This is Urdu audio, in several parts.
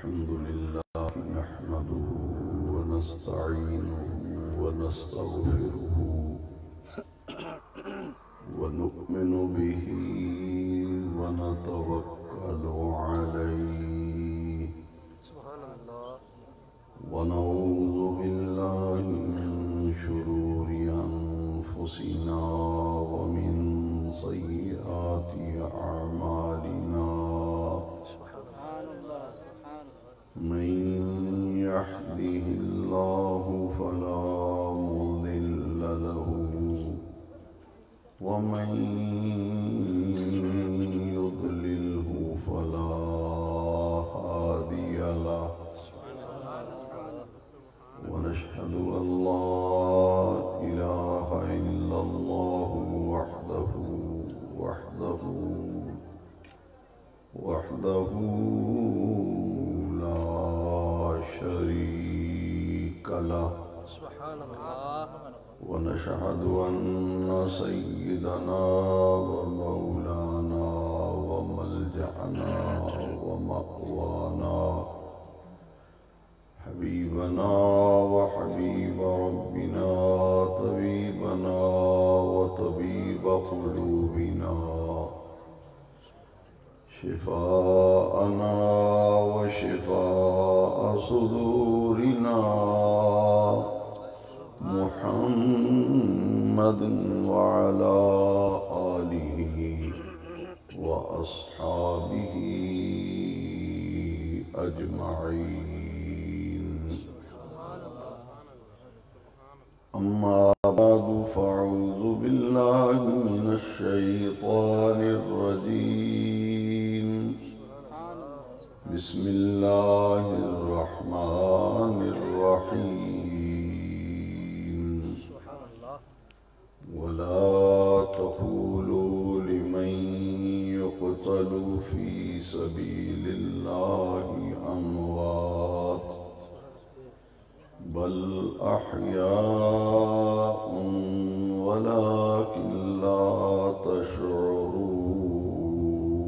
الحمد لله نحمده ونستعينه ونستغفره ونؤمن به ونتوكل عليه سبحان الله ونعوذ بالله من شرور أنفسنا ومن سيئات أعمالنا سبحان الله سبحان الله من يهده الله فلا مضل له ومن يضلله فلا هادي له ونشهد أن لا إله إلا الله وحده لا شريك له سبحان الله ونشهد أن سيدنا ومولانا وملجأنا ومأوانا حبيبنا وحبيب ربنا طبيبنا وطبيب قلوبنا شفاءنا وشفاء صدورنا محمد وعلى آله وأصحابه أجمعين أما بعد فأعوذ بالله من الشيطان الرجيم بسم الله الرحمن الرحيم ولا تقولوا لمن يقتل في سبيل الله أموات بل أحياء ولكن لا تشعرون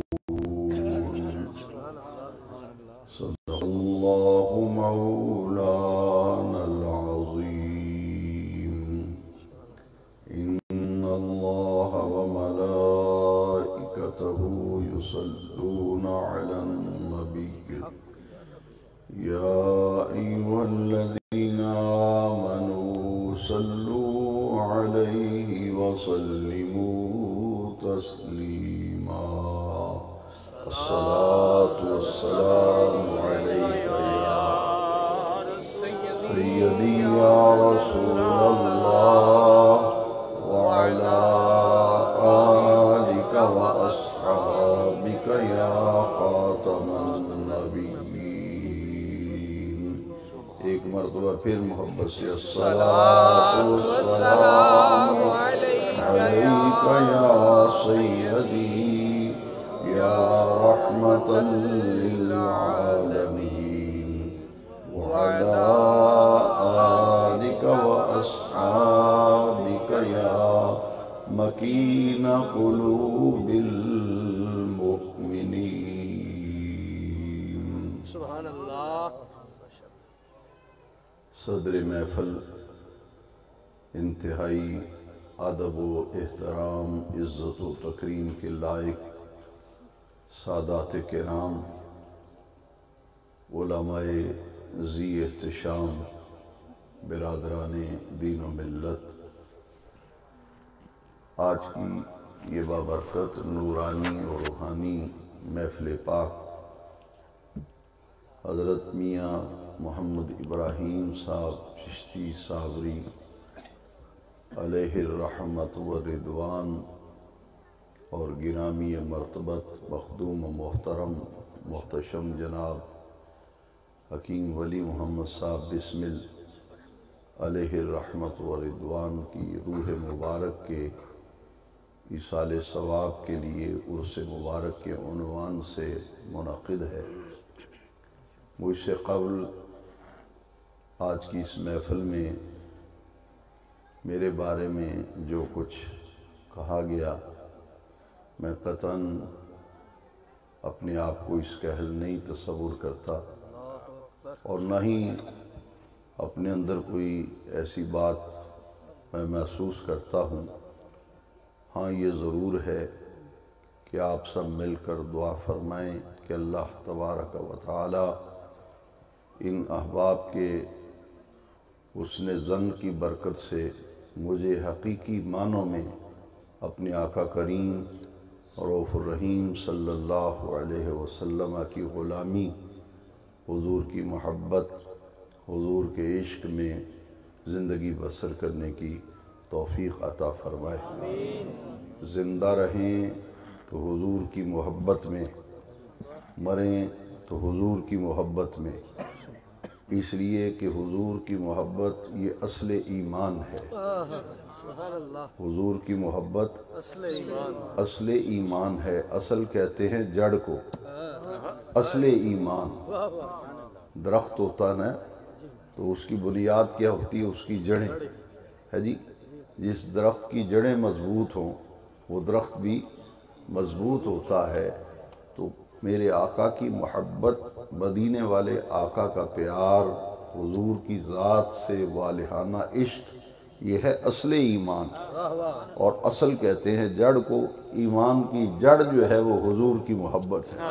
صدق الله مولانا العظيم إن الله وملائكته يصلون على النبي يا أيها الذين آمنوا صلوا عليه وسلموا تسليما الصلاة والسلام عليك يا سيدي يا رسول الله وعلى آلك وأصحابك يا خاتم النبيين ایک مرتبہ پھر محبت سے الصلاة والسلام عليك يا سيدي يا رحمة للعالمين وعلى آلك وأصحابك يا مكين قلوب المؤمنين سبحان الله صدر محفل انتہائی ادب و احترام عزت و تکریم کے لائق سادات کرام علماء ذی احتشام برادران دین و ملت آج کی یہ بابرکت نورانی اور روحانی محفل پاک حضرت میاں محمد ابراہیم صاحب چشتی صابری علیہ الرحمت والرضوان اور گرامی مرتبت مخدوم و محترم محتشم جناب حکیم ولی محمد صاحب بسمل علیہ الرحمت والرضوان کی روح مبارک کے ایصال ثواب کے لیے عرس مبارک کے عنوان سے منعقد ہے۔ مجھ سے قبل آج کی اس محفل میں میرے بارے میں جو کچھ کہا گیا میں قطعاً اپنے آپ کو اس کہل نہیں تصور کرتا، اور نہ ہی اپنے اندر کوئی ایسی بات میں محسوس کرتا ہوں۔ ہاں یہ ضرور ہے کہ آپ سب مل کر دعا فرمائیں کہ اللہ تبارک و تعالی ان احباب کے حسن ظن کی برکت سے مجھے حقیقی معنوں میں اپنے آقا کریم رؤوف الرحیم صلی اللہ علیہ وسلم کی غلامی، حضور کی محبت، حضور کے عشق میں زندگی بسر کرنے کی توفیق عطا فرمائے۔ زندہ رہیں تو حضور کی محبت میں، مریں تو حضور کی محبت میں، اس لیے کہ حضور کی محبت یہ اصل ایمان ہے۔ سبحان اللہ، حضور کی محبت اصل ایمان، اصل ایمان ہے۔ اصل کہتے ہیں جڑ کو، اصل ایمان۔ واہ واہ، درخت ہوتا نا تو اس کی بنیاد کیا ہوتی ہے؟ اس کی جڑیں ہے جی۔ جس درخت کی جڑیں مضبوط ہوں وہ درخت بھی مضبوط ہوتا ہے۔ تو میرے آقا کی محبت، مدینے والے آقا کا پیار، حضور کی ذات سے والہانہ عشق، یہ ہے اصل ایمان۔ واہ واہ، اور اصل کہتے ہیں جڑ کو۔ ایمان کی جڑ جو ہے وہ حضور کی محبت ہے۔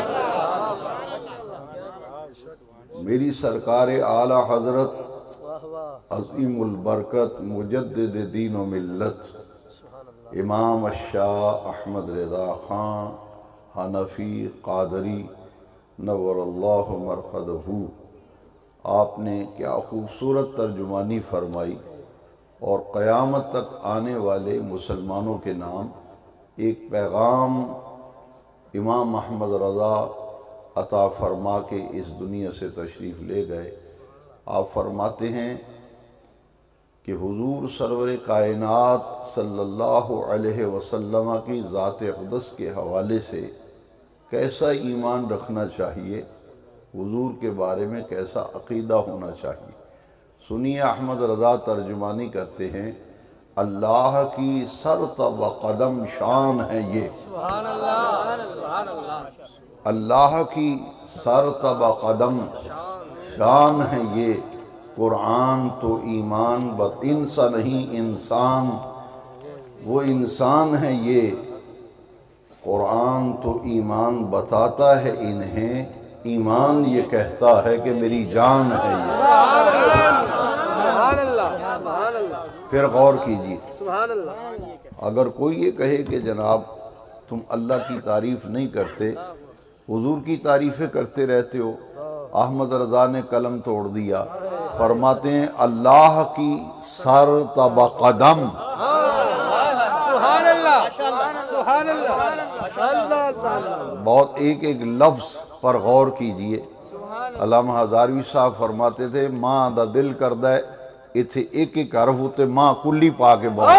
میری سرکار اعلی حضرت واہ واہ، عظیم البرکت مجدد دین و ملت سبحان اللہ، امام الشاہ احمد رضا خان حنفی قادری نور اللہ مرقدہ، آپ نے کیا خوبصورت ترجمانی فرمائی، اور قیامت تک آنے والے مسلمانوں کے نام ایک پیغام امام احمد رضا عطا فرما کے اس دنیا سے تشریف لے گئے۔ آپ فرماتے ہیں کہ حضور سرور کائنات صلی اللہ علیہ وسلم کی ذات اقدس کے حوالے سے کیسا ایمان رکھنا چاہیے، حضور کے بارے میں کیسا عقیدہ ہونا چاہیے۔ سنیے احمد رضا ترجمانی کرتے ہیں، اللہ کی سر و قدم شان ہے یہ، سبحان اللہ، سبحان اللہ، اللہ کی سر و قدم شان ہے یہ، قرآن تو ایمان انسا نہیں انسان، وہ انسان ہے یہ، قرآن تو ایمان بتاتا ہے انہیں، ایمان یہ کہتا ہے کہ میری جان ہے یہ۔ سبحان اللہ، سبحان اللہ، پھر غور کیجیے، سبحان اللہ، اگر کوئی یہ کہے کہ جناب تم اللہ کی تعریف نہیں کرتے، حضور کی تعریفیں کرتے رہتے ہو، احمد رضا نے قلم توڑ دیا، فرماتے ہیں اللہ کی سر تب قدم، سبحان اللہ، سبحان اللہ، اللہ، بہت ایک ایک لفظ پر غور کیجئے۔ علامہ ہزاروی صاحب فرماتے تھے ماں دا دل کردہ ہے، اتھے ایک ایک حرف ہوتے ماں کلی پا کے بہت۔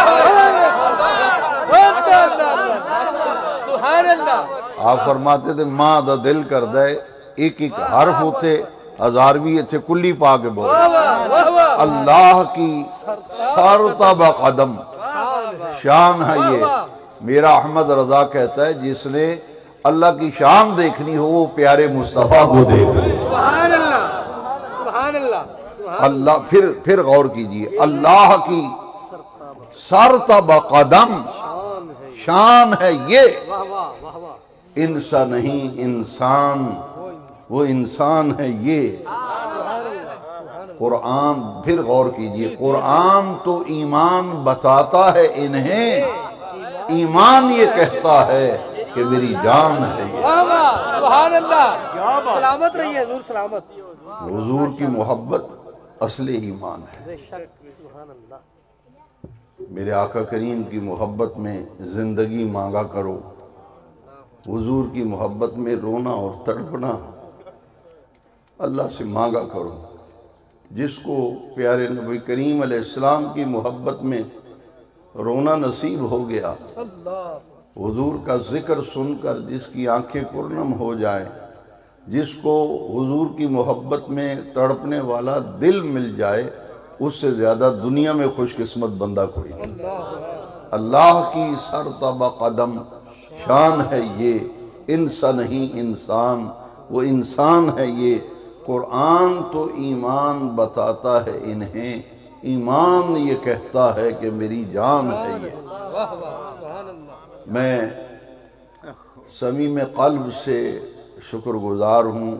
سبحان اللہ، آپ فرماتے تھے ماں دا دل کردہ ہے، ایک ایک حرف ہوتے ہزاروی اتھے کلی پا کے بہت۔ اللہ کی سر تب قدم شان ہے یہ۔ میرا احمد رضا کہتا ہے جس نے اللہ کی شان دیکھنی ہو وہ پیارے مصطفیٰ کو دیکھ لے۔ سبحان اللہ، سبحان اللہ، اللہ پھر غور کیجئے، اللہ کی سر تب قدم شان ہے یہ، واہ واہ، واہ واہ، انسا نہیں انسان، وہ انسان ہے یہ۔ قرآن پھر غور کیجئے، قرآن تو ایمان بتاتا ہے انہیں، ایمان یہ کہتا ہے کہ میری جان ہے یہ۔ واہ واہ، سبحان اللہ، سلامت رہیے حضور، سلامت، حضور کی محبت اصل ایمان ہے۔ بے شک، سبحان اللہ، میرے آقا کریم کی محبت میں زندگی مانگا کرو، حضور کی محبت میں رونا اور تڑپنا اللہ سے مانگا کرو۔ جس کو پیارے نبی کریم علیہ السلام کی محبت میں رونا نصیب ہو گیا، اللہ، حضور کا ذکر سن کر جس کی آنکھیں پرنم ہو جائیں، جس کو حضور کی محبت میں تڑپنے والا دل مل جائے، اس سے زیادہ دنیا میں خوش قسمت بندہ کوئی نہیں۔ اللہ کی سر تب قدم شان ہے یہ، انسا نہیں انسان، وہ انسان ہے یہ، قرآن تو ایمان بتاتا ہے انہیں، ایمان یہ کہتا ہے کہ میری جان ہے یہ۔ میں صمیم قلب سے شکر گزار ہوں،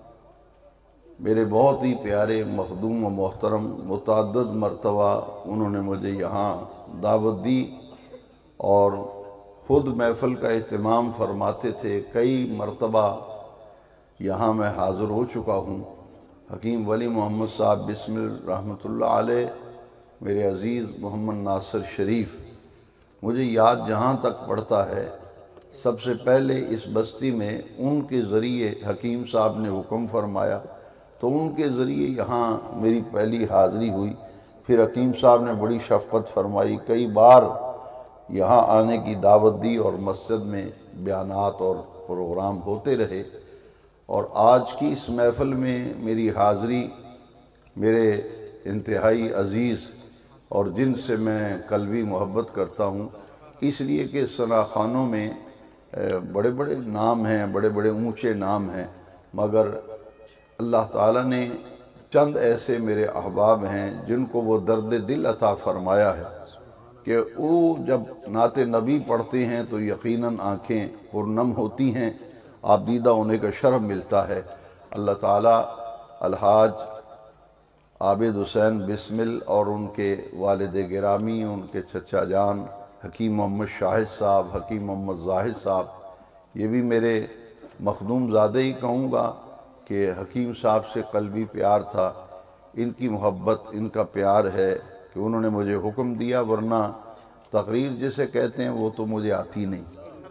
میرے بہت ہی پیارے مخدوم و محترم متعدد مرتبہ انہوں نے مجھے یہاں دعوت دی اور خود محفل کا اہتمام فرماتے تھے۔ کئی مرتبہ یہاں میں حاضر ہو چکا ہوں۔ حکیم ولی محمد صاحب بسمل رحمۃ اللہ علیہ، میرے عزیز محمد ناصر شریف، مجھے یاد جہاں تک پڑتا ہے سب سے پہلے اس بستی میں ان کے ذریعے حکیم صاحب نے حکم فرمایا تو ان کے ذریعے یہاں میری پہلی حاضری ہوئی۔ پھر حکیم صاحب نے بڑی شفقت فرمائی، کئی بار یہاں آنے کی دعوت دی اور مسجد میں بیانات اور پروگرام ہوتے رہے، اور آج کی اس محفل میں میری حاضری میرے انتہائی عزیز اور جن سے میں قلبی محبت کرتا ہوں، اس لیے کہ ثنا خانوں میں بڑے بڑے نام ہیں، بڑے بڑے اونچے نام ہیں، مگر اللہ تعالیٰ نے چند ایسے میرے احباب ہیں جن کو وہ درد دل عطا فرمایا ہے کہ وہ جب نعت نبی پڑھتے ہیں تو یقیناً آنکھیں پرنم ہوتی ہیں، آپ دیدہ ہونے کا شرف ملتا ہے۔ اللہ تعالیٰ الحاج عابد حسین بسمل اور ان کے والد گرامی، ان کے چچا جان حکیم محمد شاہد صاحب، حکیم محمد زاہد صاحب، یہ بھی میرے مخدوم زادے ہی کہوں گا کہ حکیم صاحب سے قلبی پیار تھا، ان کی محبت، ان کا پیار ہے کہ انہوں نے مجھے حکم دیا، ورنہ تقریر جسے کہتے ہیں وہ تو مجھے آتی نہیں۔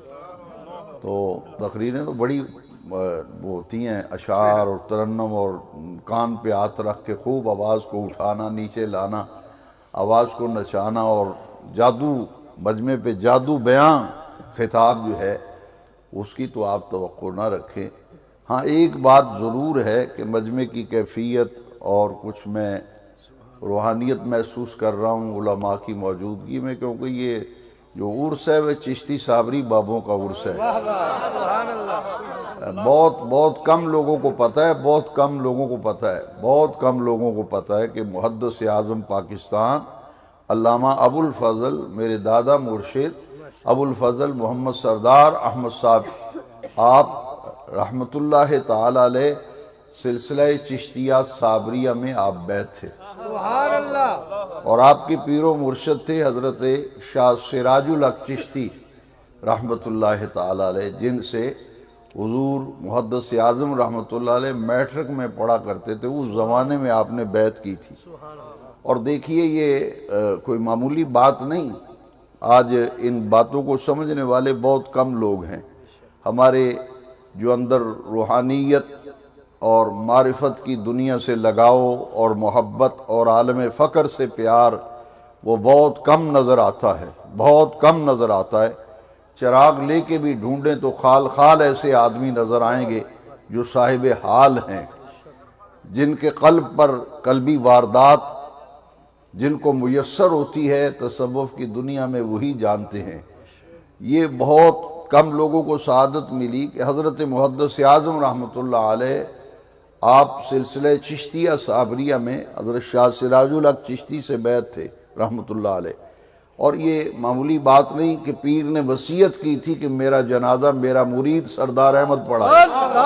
تو تقریریں تو بڑی وہ ہوتی ہیں، اشعار اور ترنم اور کان پہ ہاتھ رکھ کے خوب آواز کو اٹھانا، نیچے لانا، آواز کو نچانا، اور جادو مجمع پہ جادو بیاں خطاب جو ہے اس کی تو آپ توقع نہ رکھیں۔ ہاں ایک بات ضرور ہے کہ مجمع کی کیفیت اور کچھ میں روحانیت محسوس کر رہا ہوں علماء کی موجودگی میں، کیونکہ یہ جو عرس ہے وہ چشتی صابری بابوں کا عرس ہے۔ بہت کم لوگوں کو پتہ ہے، بہت کم لوگوں کو پتہ ہے کہ محدث اعظم پاکستان علامہ ابو الفضل، میرے دادا مرشد ابو الفضل محمد سردار احمد صاحب، آپ رحمت اللہ تعالی علیہ سلسلہ چشتیہ صابریہ میں آپ بیعت تھے، سبحان اللہ، اور آپ کے پیر و مرشد تھے حضرت شاہ سراج الحق چشتی رحمت اللہ تعالی علیہ، جن سے حضور محدث اعظم رحمت اللہ علیہ میٹرک میں پڑھا کرتے تھے۔ اس زمانے میں آپ نے بیعت کی تھی، اور دیکھیے یہ کوئی معمولی بات نہیں۔ آج ان باتوں کو سمجھنے والے بہت کم لوگ ہیں۔ ہمارے جو اندر روحانیت اور معرفت کی دنیا سے لگاؤ اور محبت اور عالم فقر سے پیار، وہ بہت کم نظر آتا ہے۔ چراغ لے کے بھی ڈھونڈیں تو خال خال ایسے آدمی نظر آئیں گے جو صاحب حال ہیں، جن کے قلب پر قلبی واردات جن کو میسر ہوتی ہے تصوف کی دنیا میں وہی جانتے ہیں۔ یہ بہت کم لوگوں کو سعادت ملی کہ حضرت محدث اعظم رحمت اللہ علیہ آپ سلسلہ چشتیہ صابریہ میں حضرت شاہ سراج الحق چشتی سے بیعت تھے رحمت اللہ علیہ، اور یہ معمولی بات نہیں کہ پیر نے وصیت کی تھی کہ میرا جنازہ میرا مرید سردار احمد پڑھائے۔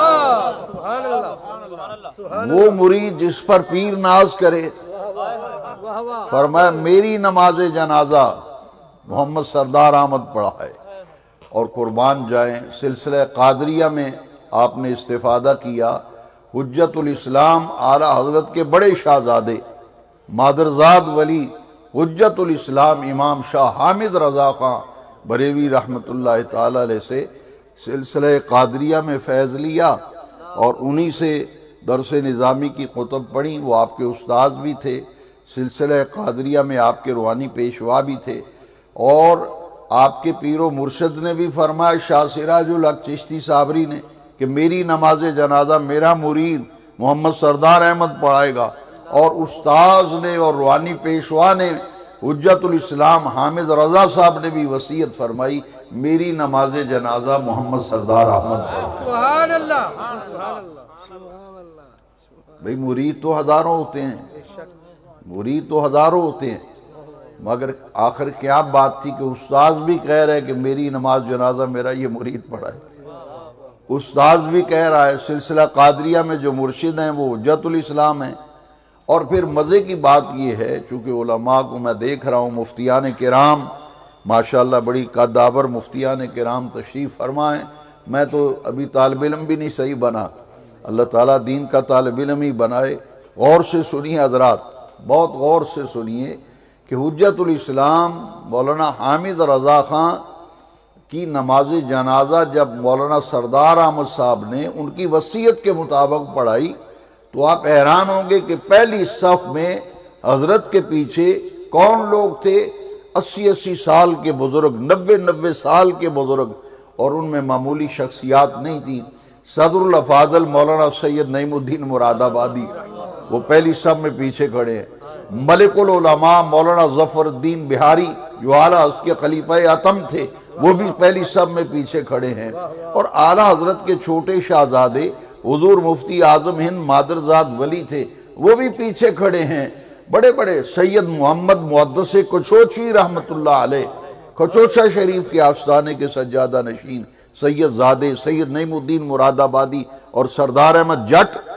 وہ مرید جس پر پیر ناز کرے، فرمایا میری نماز جنازہ محمد سردار احمد پڑھائے۔ اور قربان جائیں، سلسلہ قادریہ میں آپ نے استفادہ کیا۔ حجت الاسلام اعلیٰ حضرت کے بڑے شہزادے مادرزاد ولی حجت الاسلام امام شاہ حامد رضا خان بریلوی رحمت اللہ تعالی علیہ سے سلسلہ قادریہ میں فیض لیا، اور انہی سے درس نظامی کی کتب پڑھی۔ وہ آپ کے استاذ بھی تھے، سلسلہ قادریہ میں آپ کے روحانی پیشوا بھی تھے، اور آپ کے پیر و مرشد نے بھی فرمایا شاہ سراج الحق چشتی صابری نے کہ میری نماز جنازہ میرا مرید محمد سردار احمد پڑھائے گا، اور استاذ نے اور روحانی پیشوا نے حجت الاسلام حامد رضا صاحب نے بھی وصیت فرمائی میری نماز جنازہ محمد سردار احمد پڑھائے۔ سبحان اللہ، سبحان اللہ، سبحان اللہ۔ بھئی مرید تو ہزاروں ہوتے ہیں، مرید تو ہزاروں ہوتے ہیں، مگر آخر کیا بات تھی کہ استاذ بھی کہہ رہے کہ میری نماز جنازہ میرا یہ مرید پڑھا ہے، استاذ بھی کہہ رہا ہے سلسلہ قادریہ میں جو مرشد ہیں وہ حجت الاسلام ہیں۔ اور پھر مزے کی بات یہ ہے، چونکہ علماء کو میں دیکھ رہا ہوں، مفتیان کرام ماشاءاللہ بڑی قدآور مفتیان کرام تشریف فرما ہیں، میں تو ابھی طالب علم بھی نہیں صحیح بنا، اللہ تعالیٰ دین کا طالب علم ہی بنائے۔ غور سے سنیے حضرات، بہت غور سے سنیے کہ حجت الاسلام مولانا حامد رضا خان کی نماز جنازہ جب مولانا سردار احمد صاحب نے ان کی وصیت کے مطابق پڑھائی تو آپ حیران ہوں گے کہ پہلی صف میں حضرت کے پیچھے کون لوگ تھے؟ 80 سال کے بزرگ، 90 سال کے بزرگ، اور ان میں معمولی شخصیات نہیں تھی۔ صدر الافاضل مولانا سید نعیم الدین مراد آبادی وہ پہلی صف میں پیچھے کھڑے ہیں۔ ملک العلماء مولانا ظفر الدین بہاری جو اعلیٰ حضرت کے خلیفہ اعظم تھے وہ بھی پہلی صف میں پیچھے کھڑے ہیں، اور اعلیٰ حضرت کے چھوٹے شہزادے حضور مفتی اعظم ہند مادرزاد ولی تھے وہ بھی پیچھے کھڑے ہیں۔ بڑے بڑے سید محمد محدث کچوچی رحمت اللہ علیہ، کچوچا شریف کے آستانے کے سجادہ نشین سید زادے سید نعیم الدین مراد آبادی اور سردار احمد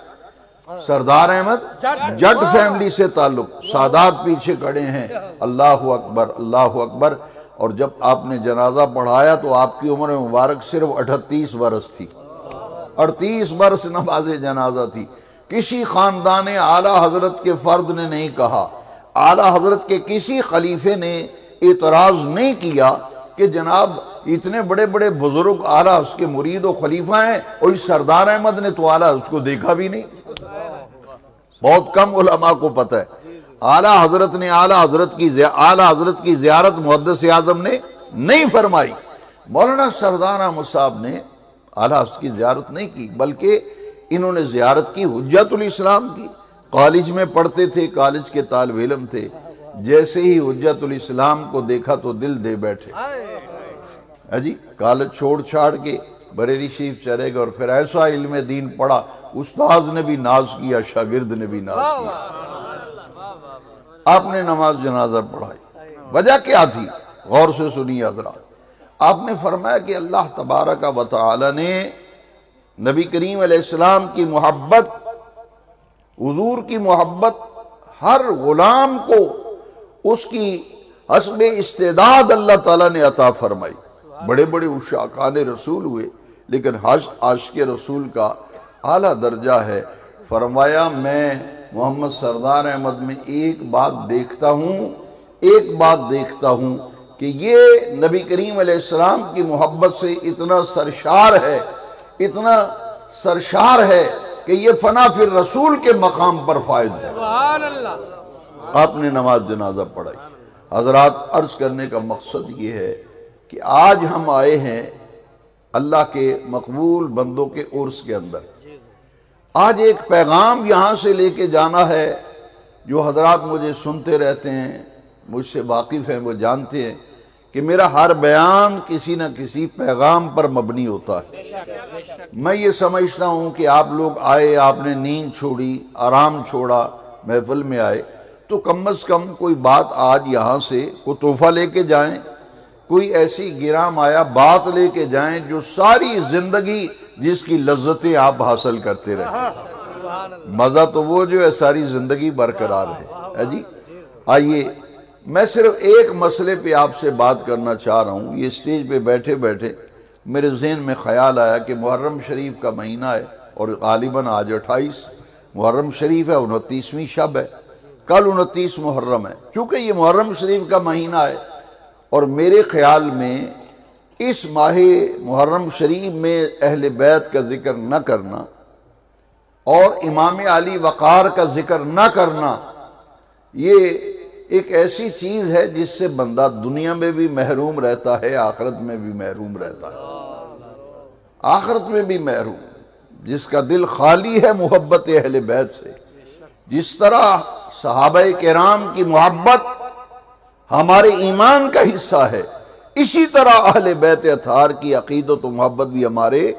جٹ فیملی سے تعلق سادات پیچھے کھڑے ہیں۔ اللہ اکبر، اللہ اکبر۔ اور جب آپ نے جنازہ پڑھایا تو آپ کی عمر مبارک صرف 38 برس تھی، 38 برس نماز جنازہ تھی۔ کسی خاندان اعلیٰ حضرت کے فرد نے نہیں کہا، اعلیٰ حضرت کے کسی خلیفے نے اعتراض نہیں کیا کہ جناب اتنے بڑے بڑے بزرگ اعلیٰ اس کے مرید و خلیفہ ہیں اور اس سردار احمد نے تو اعلیٰ اس کو دیکھا بھی نہیں۔ بہت کم علماء کو پتہ ہے اعلیٰ حضرت نے اعلیٰ حضرت کی زیارت محدث اعظم نے نہیں فرمائی۔ مولانا سردار احمد صاحب نے اعلیٰ حضرت کی زیارت نہیں کی، بلکہ انہوں نے زیارت کی حجت الاسلام کی۔ کالج میں پڑھتے تھے، کالج کے طالب علم تھے، جیسے ہی حجت الاسلام کو دیکھا تو دل دے بیٹھے، جی کالج چھوڑ چھاڑ کے بریلی شریف چلے گئے، اور پھر ایسا علم دین پڑھا، استاذ نے بھی ناز کیا، شاگرد نے بھی ناز کیا۔ آپ نے نماز جنازہ پڑھائی، وجہ کیا تھی؟ غور سے سنیے حضرات۔ آپ نے فرمایا کہ اللہ تبارک و تعالی نے نبی کریم علیہ السلام کی محبت، حضور کی محبت ہر غلام کو اس کی حسب استعداد اللہ تعالیٰ نے عطا فرمائی۔ بڑے بڑے عشاقان رسول ہوئے، لیکن عاشق رسول کا اعلیٰ درجہ ہے۔ فرمایا میں محمد سردار احمد میں ایک بات دیکھتا ہوں کہ یہ نبی کریم علیہ السلام کی محبت سے اتنا سرشار ہے کہ یہ فنا فی الرسول کے مقام پر فائز ہے۔ سبحان اللہ۔ آپ نے نماز جنازہ پڑھائی۔ حضرات عرض کرنے کا مقصد یہ ہے کہ آج ہم آئے ہیں اللہ کے مقبول بندوں کے عرس کے اندر۔ آج ایک پیغام یہاں سے لے کے جانا ہے، جو حضرات مجھے سنتے رہتے ہیں، مجھ سے واقف ہیں، وہ جانتے ہیں کہ میرا ہر بیان کسی نہ کسی پیغام پر مبنی ہوتا ہے۔ میں یہ سمجھتا ہوں کہ آپ لوگ آئے، آپ نے نیند چھوڑی، آرام چھوڑا، محفل میں آئے، تو کم از کم کوئی بات آج یہاں سے کوئی تحفہ لے کے جائیں، کوئی ایسی گراں مایا بات لے کے جائیں جو ساری زندگی جس کی لذتیں آپ حاصل کرتے رہیں۔ مزہ تو وہ جو ہے ساری زندگی برقرار ہے۔ جی آئیے، میں صرف ایک مسئلے پہ آپ سے بات کرنا چاہ رہا ہوں۔ یہ اسٹیج پہ بیٹھے بیٹھے میرے ذہن میں خیال آیا کہ محرم شریف کا مہینہ ہے، اور غالباً آج 28 محرم شریف ہے، 29ویں شب ہے، کل 29 محرم ہے۔ چونکہ یہ محرم شریف کا مہینہ ہے، اور میرے خیال میں اس ماہ محرم شریف میں اہل بیت کا ذکر نہ کرنا اور امام علی وقار کا ذکر نہ کرنا، یہ ایک ایسی چیز ہے جس سے بندہ دنیا میں بھی محروم رہتا ہے، آخرت میں بھی محروم رہتا ہے، آخرت میں بھی محروم۔ جس کا دل خالی ہے محبت اہل بیت سے، جس طرح صحابہ کرام کی محبت ہمارے ایمان کا حصہ ہے، اسی طرح اہل بیت اطہار کی عقیدت و محبت بھی ہمارے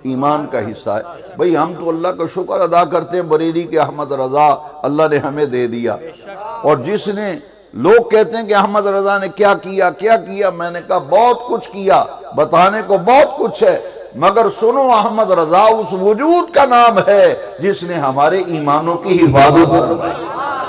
ایمان کا حصہ ہے۔ بھئی ہم تو اللہ کا شکر ادا کرتے ہیں بریلی کے احمد رضا اللہ نے ہمیں دے دیا، اور جس نے لوگ کہتے ہیں کہ احمد رضا نے کیا کیا، میں نے کہا بہت کچھ کیا، بتانے کو بہت کچھ ہے، مگر سنو احمد رضا اس وجود کا نام ہے جس نے ہمارے ایمانوں کی حفاظت فرمائی،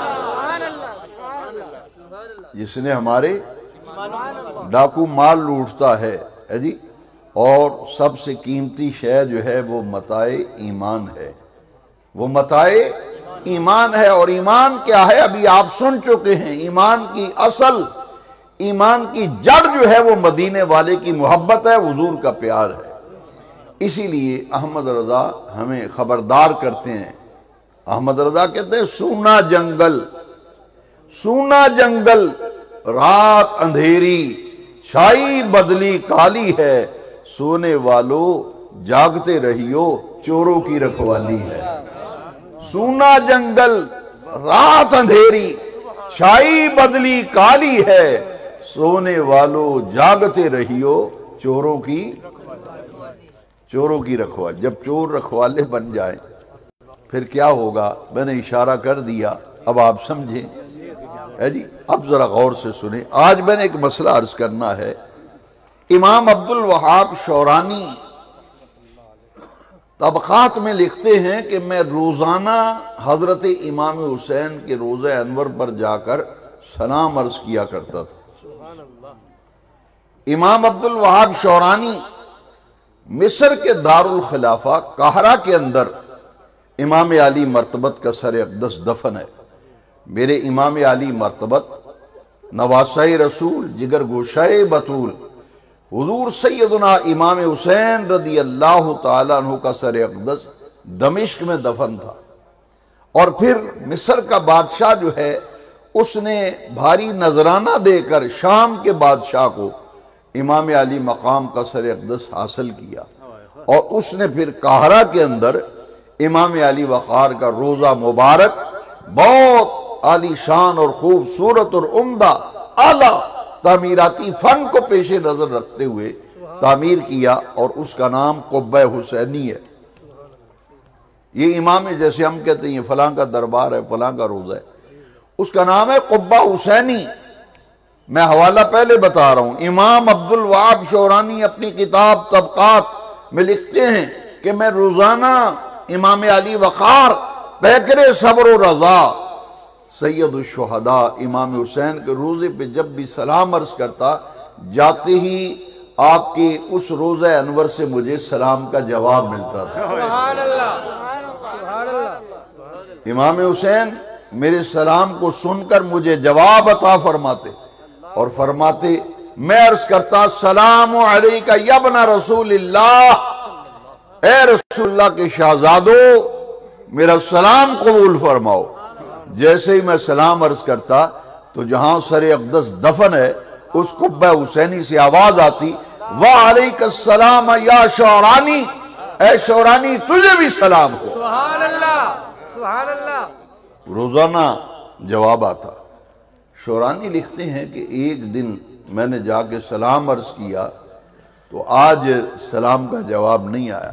جس نے ہمارے ڈاکو مال لوٹتا ہے جی، اور سب سے قیمتی شے جو ہے وہ متاع ایمان ہے، وہ متاع ایمان ہے۔ اور ایمان کیا ہے ابھی آپ سن چکے ہیں، ایمان کی اصل، ایمان کی جڑ جو ہے وہ مدینے والے کی محبت ہے، حضور کا پیار ہے۔ اسی لیے احمد رضا ہمیں خبردار کرتے ہیں، احمد رضا کہتے ہیں سونا جنگل رات اندھیری چھائی بدلی کالی ہے، سونے والو جاگتے رہیو چوروں کی رکھوالی ہے۔ سونا جنگل رات اندھیری چھائی بدلی کالی ہے، سونے والو جاگتے رہیو چوروں کی رکھوالی۔ جب چور رکھوالے بن جائیں پھر کیا ہوگا، میں نے اشارہ کر دیا، اب آپ سمجھیں جی، اب ذرا غور سے سنیں۔ آج میں نے ایک مسئلہ عرض کرنا ہے۔ امام عبد الوہاب شورانی طبقات میں لکھتے ہیں کہ میں روزانہ حضرت امام حسین کے روضہ انور پر جا کر سلام عرض کیا کرتا تھا۔ امام عبد الوہاب شورانی مصر کے دارالخلافہ قاہرہ کے اندر امام علی مرتبت کا سر اقدس دفن ہے۔ میرے امام علی مرتبت نواسہ رسول جگر گوشہ بطول حضور سیدنا امام حسین رضی اللہ تعالیٰ عنہ کا سر اقدس دمشق میں دفن تھا، اور پھر مصر کا بادشاہ جو ہے اس نے بھاری نذرانہ دے کر شام کے بادشاہ کو امام علی مقام کا سر اقدس حاصل کیا، اور اس نے پھر قاہرہ کے اندر امام علی وقار کا روضہ مبارک بہت عالی شان اور خوبصورت اور عمدہ اعلیٰ تعمیراتی فن کو پیش نظر رکھتے ہوئے تعمیر کیا، اور اس کا نام قبہ حسینی ہے۔ یہ امام، جیسے ہم کہتے ہیں یہ فلاں کا دربار ہے، فلاں کا روضہ ہے، اس کا نام ہے قبہ حسینی۔ میں حوالہ پہلے بتا رہا ہوں، امام عبد الوہاب شورانی اپنی کتاب طبقات میں لکھتے ہیں کہ میں روزانہ امام علی وقار پیکر صبر و رضا سید الشہداء امام حسین کے روزے پہ جب بھی سلام عرض کرتا، جاتے ہی آپ کے اس روزہ انور سے مجھے سلام کا جواب ملتا تھا۔ سبحان اللہ، سبحان اللہ۔ امام حسین میرے سلام کو سن کر مجھے جواب عطا فرماتے، اور فرماتے میں عرض کرتا السلام علیکہ یا ابن رسول اللہ، اے رسول اللہ کے شہزادو میرا سلام قبول فرماؤ۔ جیسے ہی میں سلام عرض کرتا تو جہاں سر اقدس دفن ہے اس قبہ حسینی سے آواز آتی وعلیک السلام یا شورانی، اے شورانی تجھے بھی سلام ہو۔ سبحان اللہ، سبحان اللہ۔ روزانہ جواب آتا۔ شورانی لکھتے ہیں کہ ایک دن میں نے جا کے سلام عرض کیا تو آج سلام کا جواب نہیں آیا۔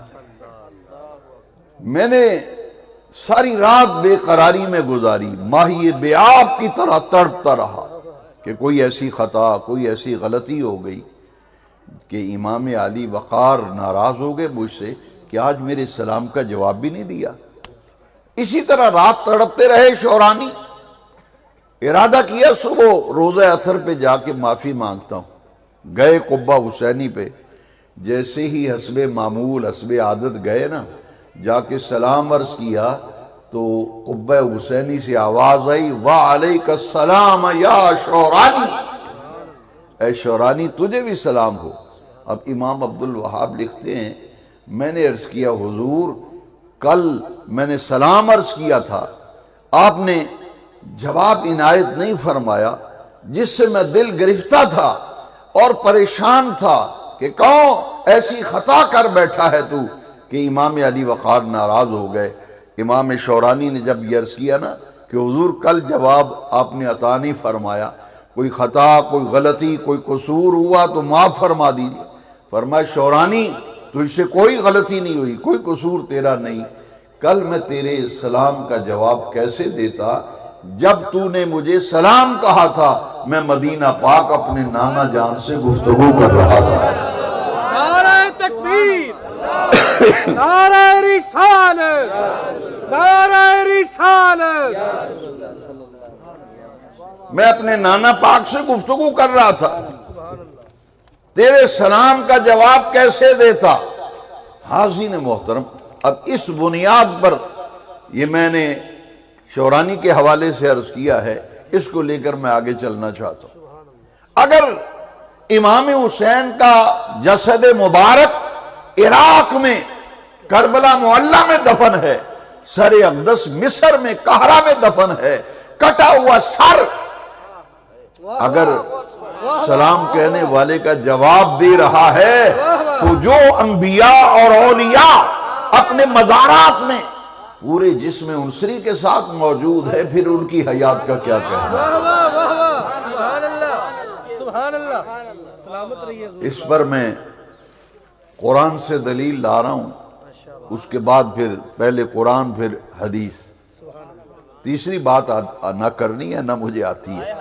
میں نے ساری رات بے قراری میں گزاری، ماہی بے آب کی طرح تڑپتا رہا کہ کوئی ایسی خطا، کوئی ایسی غلطی ہو گئی کہ امام علی وقار ناراض ہو گئے مجھ سے کہ آج میرے سلام کا جواب بھی نہیں دیا۔ اسی طرح رات تڑپتے رہے شورانی۔ ارادہ کیا صبح روزہ اثر پہ جا کے معافی مانگتا ہوں۔ گئے قبہ حسینی پہ، جیسے ہی حسب معمول حسب عادت گئے نا، جا کے سلام عرض کیا تو قبہ حسینی سے آواز آئی وعلیک السلام یا شورانی، اے شورانی تجھے بھی سلام ہو۔ اب امام عبد الوہاب لکھتے ہیں میں نے عرض کیا حضور کل میں نے سلام عرض کیا تھا، آپ نے جواب عنایت نہیں فرمایا، جس سے میں دل گرفتہ تھا اور پریشان تھا کہ کون ایسی خطا کر بیٹھا ہے تو کہ امام علی وقار ناراض ہو گئے۔ امام شورانی نے جب یہ عرض کیا نا کہ حضور کل جواب آپ نے عطا نہیں فرمایا، کوئی خطا، کوئی غلطی، کوئی قصور ہوا تو معاف فرما دیجیے۔ فرمایا شورانی تجھ سے کوئی غلطی نہیں ہوئی، کوئی قصور تیرا نہیں۔ کل میں تیرے سلام کا جواب کیسے دیتا جب تو نے مجھے سلام کہا تھا، میں مدینہ پاک اپنے نانا جان سے گفتگو کر رہا تھا۔ نعرہ تکبیر، نعرہ رسالت، نعرہ رسالت۔ میں اپنے نانا پاک سے گفتگو کر رہا تھا، تیرے سلام کا جواب کیسے دیتا؟ حاضرین محترم، اب اس بنیاد پر یہ میں نے شورانی کے حوالے سے عرض کیا ہے، اس کو لے کر میں آگے چلنا چاہتا ہوں۔ اگر امام حسین کا جسد مبارک عراق میں کربلا معلی میں دفن ہے، سر اقدس مصر میں قاہرہ میں دفن ہے، کٹا ہوا سر، اگر سلام کہنے والے کا جواب دے رہا ہے تو جو انبیاء اور اولیاء اپنے مزارات میں پورے جسم انصری کے ساتھ موجود ہے، پھر ان کی حیات کا کیا کہنا؟ سبحان اللہ، سبحان اللہ، سلامت رہیے حضور۔ اس پر میں قرآن سے دلیل لا رہا ہوں، اس کے بعد پھر پہلے قرآن پھر حدیث۔ تیسری بات نہ کرنی ہے نہ مجھے آتی ہے۔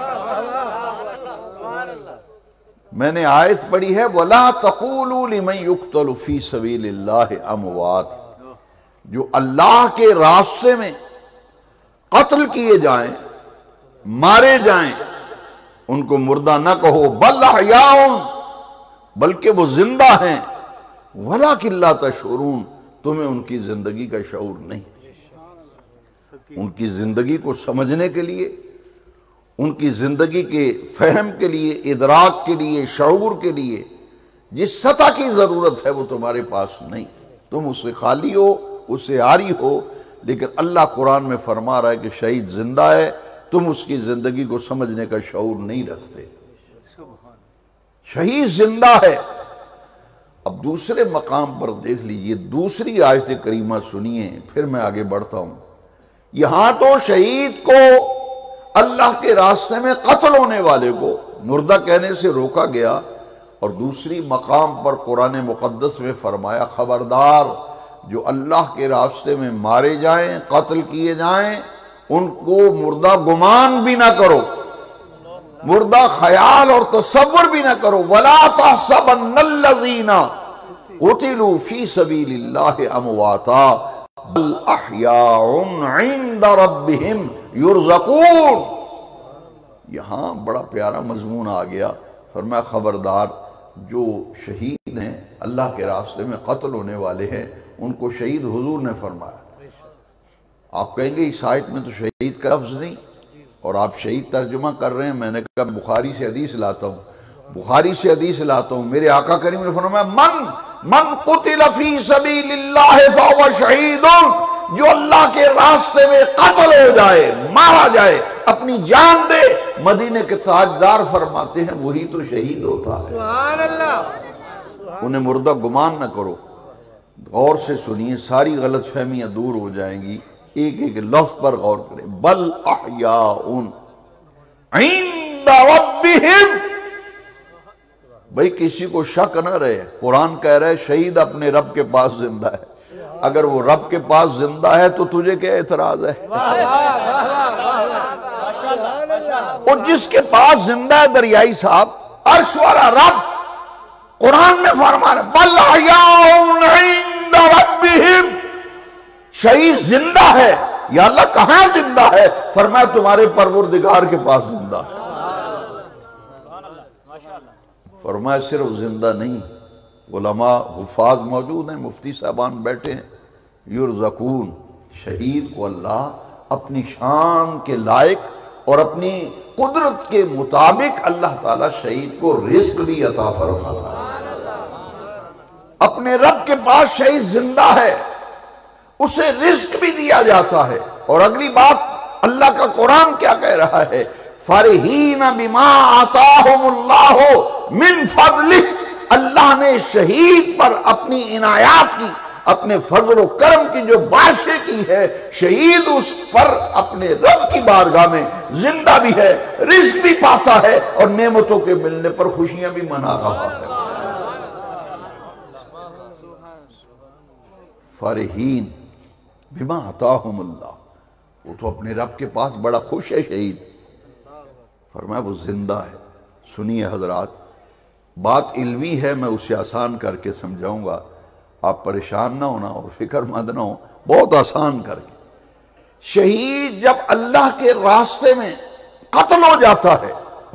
میں نے آیت پڑھی ہے وَلَا تَقُولُوا لِمَنْ يُقْتَلُ فِي سَبِيلِ اللَّهِ أَمْوَاتٍ، جو اللہ کے راستے میں قتل کیے جائیں، مارے جائیں، ان کو مردہ نہ کہو، بل احیاء، بلکہ وہ زندہ ہیں، وَلَكِنْ لَا تَشْعُرُونَ، تمہیں ان کی زندگی کا شعور نہیں۔ ان کی زندگی کو سمجھنے کے لیے، ان کی زندگی کے فہم کے لیے، ادراک کے لیے، شعور کے لیے جس سطح کی ضرورت ہے وہ تمہارے پاس نہیں، تم اس سے خالی ہو، اس سے عاری ہو۔ لیکن اللہ قرآن میں فرما رہا ہے کہ شہید زندہ ہے، تم اس کی زندگی کو سمجھنے کا شعور نہیں رکھتے۔ شہید زندہ ہے۔ اب دوسرے مقام پر دیکھ لیجئے، دوسری آیت کریمہ سنیے، پھر میں آگے بڑھتا ہوں۔ یہاں تو شہید کو اللہ کے راستے میں قتل ہونے والے کو مردہ کہنے سے روکا گیا، اور دوسری مقام پر قرآن مقدس میں فرمایا خبردار جو اللہ کے راستے میں مارے جائیں، قتل کیے جائیں، ان کو مردہ گمان بھی نہ کرو، مردہ خیال اور تصور بھی نہ کرو۔ وَلَا تَحْسَبَنَّ الَّذِينَ قُتِلُوا فِي سَبِيلِ اللَّهِ أَمْوَاتًا بل احیاء عند ربهم یرزقون۔ یہاں بڑا پیارا مضمون آ گیا، فرمایا خبردار جو شہید ہیں، اللہ کے راستے میں قتل ہونے والے ہیں، ان کو شہید حضور نے فرمایا۔ آپ کہیں گے اس آیت میں تو شہید کا لفظ نہیں، اور آپ شہید ترجمہ کر رہے ہیں۔ میں نے کہا بخاری سے حدیث لاتا ہوں، بخاری سے حدیث لاتا ہوں۔ میرے آقا کریم نے فرمایا من قتل فی سبیل اللہ فہو شہید، جو اللہ کے راستے میں قتل ہو جائے، مارا جائے، اپنی جان دے، مدینے کے تاجدار فرماتے ہیں وہی تو شہید ہوتا ہے۔ سبحان اللہ، انہیں مردہ گمان نہ کرو۔ غور سے سنیے، ساری غلط فہمیاں دور ہو جائیں گی، ایک ایک لفظ پر غور کریں۔ بل احیاء عند ربہم، بھئی کسی کو شک نہ رہے، قرآن کہہ رہے شہید اپنے رب کے پاس زندہ ہے۔ اگر وہ رب کے پاس زندہ ہے تو تجھے کیا اعتراض ہے؟ اور جس کے پاس زندہ ہے دریائی صاحب، عرش والا رب، قرآن میں فرما رہا ہے بل احیاء عند ربہم، شہید زندہ ہے۔ یا اللہ کہاں زندہ ہے؟ فرمایا تمہارے پروردگار کے پاس زندہ ہے۔ فرمایا صرف زندہ نہیں، علماء حفاظ موجود ہیں، مفتی صاحبان بیٹھے ہیں، یرزقون، شہید کو اللہ اپنی شان کے لائق اور اپنی قدرت کے مطابق اللہ تعالیٰ شہید کو رزق بھی عطا فرماتا ہے۔ اپنے رب کے پاس شہید زندہ ہے، اسے رزق بھی دیا جاتا ہے۔ اور اگلی بات اللہ کا قرآن کیا کہہ رہا ہے؟ فرحین بما آتاہم اللہ من فضلہ، اللہ نے شہید پر اپنی عنایات کی، اپنے فضل و کرم کی جو بارشیں کی ہے، شہید اس پر اپنے رب کی بارگاہ میں زندہ بھی ہے، رزق بھی پاتا ہے، اور نعمتوں کے ملنے پر خوشیاں بھی منا رہا ہے۔ فرحین بما عطاہم اللہ، وہ تو اپنے رب کے پاس بڑا خوش ہے شہید. فرمایا وہ زندہ ہے. سنیے حضرات، بات علمی ہے، میں اسے آسان کر کے سمجھاؤں گا، آپ پریشان نہ ہونا اور فکر مند نہ ہو، بہت آسان کر کے. شہید جب اللہ کے راستے میں قتل ہو جاتا ہے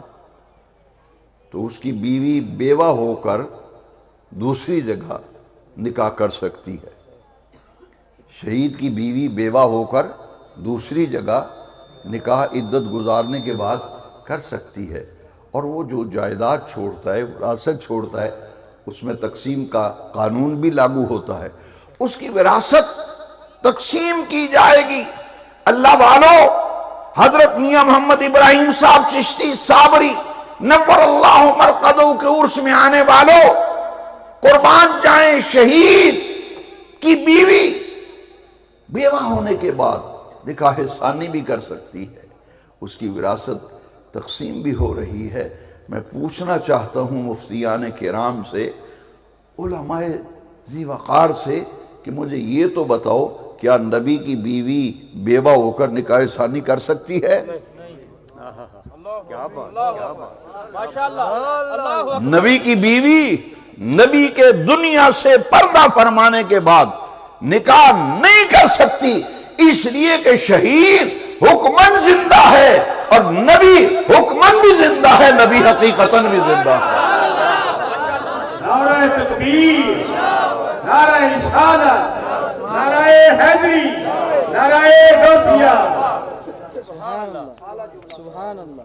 تو اس کی بیوی بیوہ ہو کر دوسری جگہ نکاح کر سکتی ہے. شہید کی بیوی بیوہ ہو کر دوسری جگہ نکاح عدت گزارنے کے بعد کر سکتی ہے، اور وہ جو جائیداد چھوڑتا ہے، وراثت چھوڑتا ہے، اس میں تقسیم کا قانون بھی لاگو ہوتا ہے. اس کی وراثت تقسیم کی جائے گی. اللہ والو، حضرت میاں محمد ابراہیم صاحب چشتی صابری نور اللہ مرقدہ کے عرس میں آنے والوں، قربان جائیں، شہید کی بیوی بیوہ ہونے کے بعد نکاح ثانی بھی کر سکتی ہے، اس کی وراثت تقسیم بھی ہو رہی ہے. میں پوچھنا چاہتا ہوں مفتیان کرام سے، علماء ذی وقار سے، کہ مجھے یہ تو بتاؤ، کیا نبی کی بیوی بیوہ ہو کر نکاح ثانی کر سکتی ہے؟ نبی کی بیوی نبی کے دنیا سے پردہ فرمانے کے بعد نکاح نہیں کر سکتی، اس لیے کہ شہید حکمن زندہ ہے اور نبی حکمن بھی زندہ ہے، نبی حقیقتاً بھی زندہ ہے. نعرہ تکبیر، نعرہ رسالت، نعرہ حیدری، نعرہ غوثیہ. سبحان اللہ.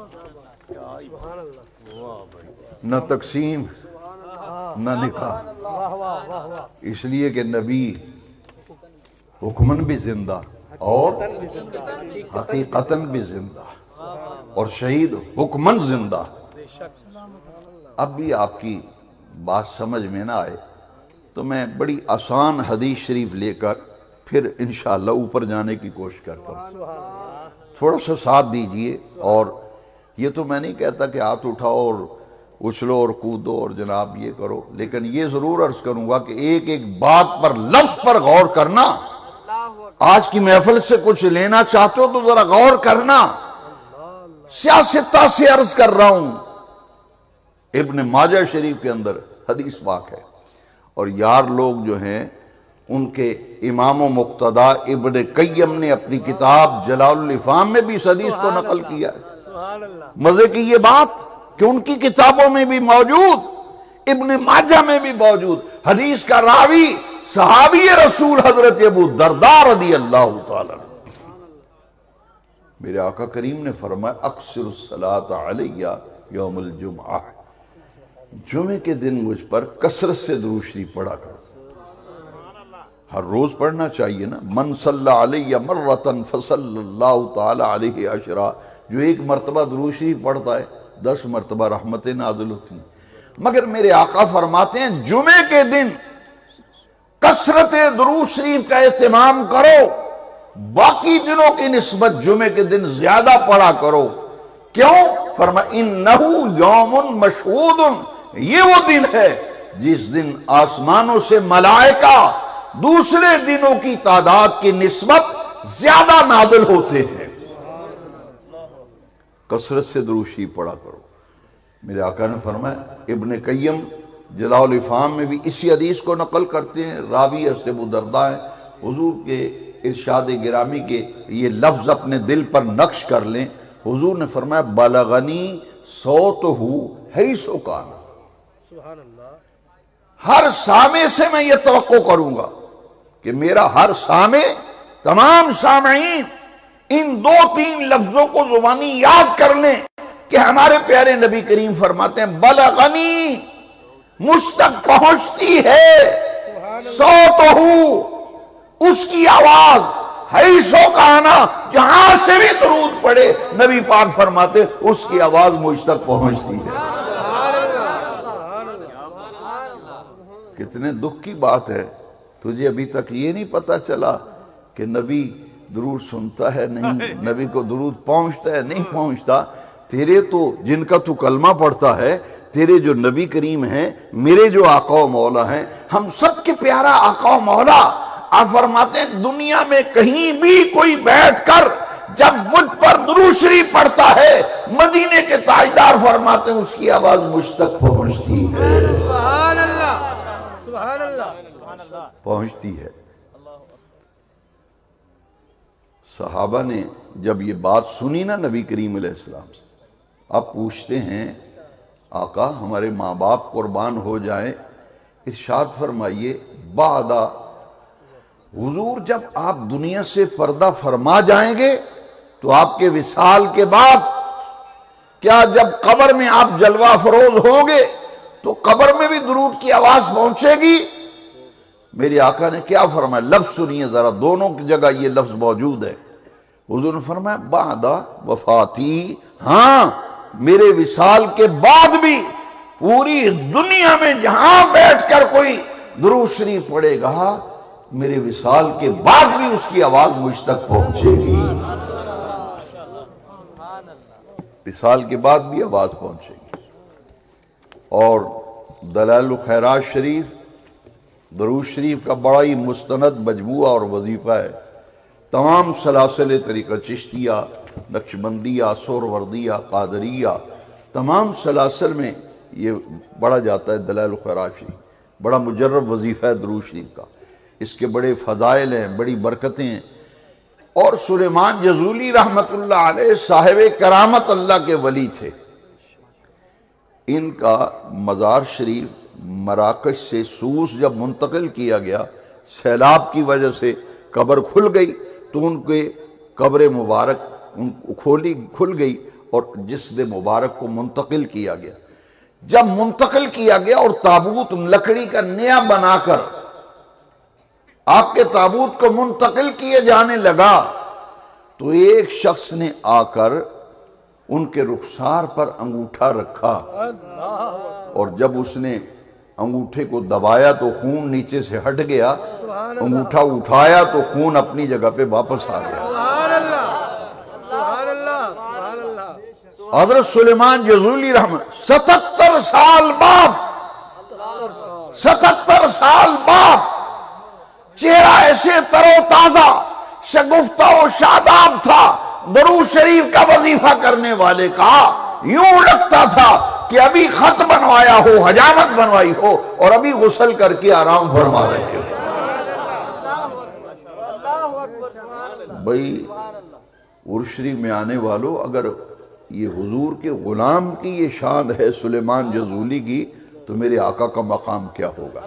نہ تقسیم نہ نکاح، اس لیے کہ نبی حکمن بھی زندہ اور حقیقتاً بھی زندہ، اور شہید حکمن زندہ. اب بھی آپ کی بات سمجھ میں نہ آئے تو میں بڑی آسان حدیث شریف لے کر پھر انشاءاللہ اوپر جانے کی کوشش کرتا ہوں. تھوڑا سا ساتھ دیجئے. اور یہ تو میں نہیں کہتا کہ ہاتھ اٹھاؤ اور اچھلو اور کودو اور جناب یہ کرو، لیکن یہ ضرور عرض کروں گا کہ ایک ایک بات پر، لفظ پر غور کرنا. آج کی محفل سے کچھ لینا چاہتے ہو تو ذرا غور کرنا. سیاستہ سے عرض کر رہا ہوں، ابن ماجہ شریف کے اندر حدیث پاک ہے، اور یار لوگ جو ہیں ان کے امام و مقتدیٰ ابن قیم نے اپنی کتاب جلال الافہام میں بھی اس حدیث کو نقل کیا ہے. مزے کی یہ بات کہ ان کی کتابوں میں بھی موجود، ابن ماجہ میں بھی موجود. حدیث کا راوی صحابی رسول حضرت ابو درداء رضی اللہ تعالیٰ عنہ. میرے آقا کریم نے فرمایا اکثر الصلاۃ علیہ یوم الجمعہ، جمعے کے دن مجھ پر کثرت سے درود شریف پڑھا کرو. ہر روز پڑھنا چاہیے نا. من صلی علیہ مرتن فصلی اللہ تعالی علیہ عشرہ، جو ایک مرتبہ درود شریف پڑھتا ہے 10 مرتبہ رحمتیں نازل ہوتی ہیں. مگر میرے آقا فرماتے ہیں جمعے کے دن کثرت درود شریف کا اہتمام کرو، باقی دنوں کی نسبت جمعے کے دن زیادہ پڑھا کرو. کیوں؟ فرمایا انہو یوم مشہود، یہ وہ دن ہے جس دن آسمانوں سے ملائکہ دوسرے دنوں کی تعداد کی نسبت زیادہ نازل ہوتے ہیں. کثرت سے درود شریف پڑھا کرو. میرے آقا نے فرمایا، ابن قیم جلال الافہام میں بھی اسی حدیث کو نقل کرتے ہیں، راوی حضرت ابو درداء ہیں. حضور کے ارشاد گرامی کے یہ لفظ اپنے دل پر نقش کر لیں. حضور نے فرمایا بلغنی صوتہ حیث کان، ہر سامع سے میں یہ توقع کروں گا کہ میرا ہر سامع، تمام سامعین ان 2-3 لفظوں کو زبانی یاد کر لیں کہ ہمارے پیارے نبی کریم فرماتے ہیں بلغنی، مجھ تک پہنچتی ہے، صوتہ، اس کی آواز، حیثو کانا، جہاں سے بھی درود پڑھے نبی پاک فرماتے اس کی آواز مجھ تک پہنچتی ہے. کتنے دکھ کی بات ہے، تجھے ابھی تک یہ نہیں پتا چلا کہ نبی درود سنتا ہے نہیں، نبی کو درود پہنچتا ہے نہیں پہنچتا. تیرے تو جن کا تو کلمہ پڑھتا ہے، تیرے جو نبی کریم ہیں، میرے جو آقا و مولا ہیں، ہم سب کے پیارا آقا و مولا آپ فرماتے ہیں دنیا میں کہیں بھی کوئی بیٹھ کر جب مجھ پر درود شریف پڑھتا ہے، مدینے کے تاجدار فرماتے ہیں اس کی آواز مجھ تک پہنچتی ہے، سبحان اللہ، سبحان اللہ، پہنچتی ہے۔ صحابہ نے جب یہ بات سنی نا نبی کریم علیہ السلام سے، اب پوچھتے ہیں آقا ہمارے ماں باپ قربان ہو جائیں، ارشاد فرمائیے بعدا، حضور جب آپ دنیا سے پردہ فرما جائیں گے تو آپ کے وصال کے بعد کیا جب قبر میں آپ جلوہ فروز ہوں گے تو قبر میں بھی درود کی آواز پہنچے گی؟ میری آقا نے کیا فرمایا؟ لفظ سنیے ذرا، دونوں کی جگہ یہ لفظ موجود ہے۔ حضور نے فرمایا بعد وفاتی، ہاں میرے وصال کے بعد بھی پوری دنیا میں جہاں بیٹھ کر کوئی درود شریف پڑھے گا، میرے وصال کے بعد بھی اس کی آواز مجھ تک پہنچے گی، وصال کے بعد بھی آواز پہنچے گی۔ اور دلائل الخیرات شریف، درود شریف کا بڑا ہی مستند مجموعہ اور وظیفہ ہے۔ تمام سلاسل طریقہ چشتیہ، نقشبندیہ، سہروردیہ، قادریہ، تمام سلاسل میں یہ پڑھا جاتا ہے دلائل الخیرات شریف، بڑا مجرب وظیفہ ہے درود شریف کا، اس کے بڑے فضائل ہیں، بڑی برکتیں ہیں۔ اور سلیمان جزولی رحمت اللہ علیہ صاحب کرامت اللہ کے ولی تھے، ان کا مزار شریف مراکش سے سوس جب منتقل کیا گیا، سیلاب کی وجہ سے قبر کھل گئی تو ان کے قبر مبارک کھل گئی اور جسد مبارک کو منتقل کیا گیا۔ جب منتقل کیا گیا اور تابوت لکڑی کا نیا بنا کر آپ کے تابوت کو منتقل کیے جانے لگا تو ایک شخص نے آ کر ان کے رخسار پر انگوٹھا رکھا، اور جب اس نے انگوٹھے کو دبایا تو خون نیچے سے ہٹ گیا، انگوٹھا اٹھایا تو خون اپنی جگہ پہ واپس آ گیا۔ سبحان اللہ، سبحان اللہ، سبحان اللہ۔ حضرت سلیمان جزولی رحمت 77 سال بعد 77 سال بعد چہرہ ایسے تر و تازہ، شگفتہ و شاداب تھا، درود شریف کا وظیفہ کرنے والے کا یوں لگتا تھا کہ ابھی خط بنوایا ہو، حجامت بنوائی ہو اور ابھی غسل کر کے آرام فرما رہے ہو۔ بھئی عرشری میں آنے والوں، اگر یہ حضور کے غلام کی یہ شان ہے سلیمان جزولی کی تو میرے آقا کا مقام کیا ہوگا،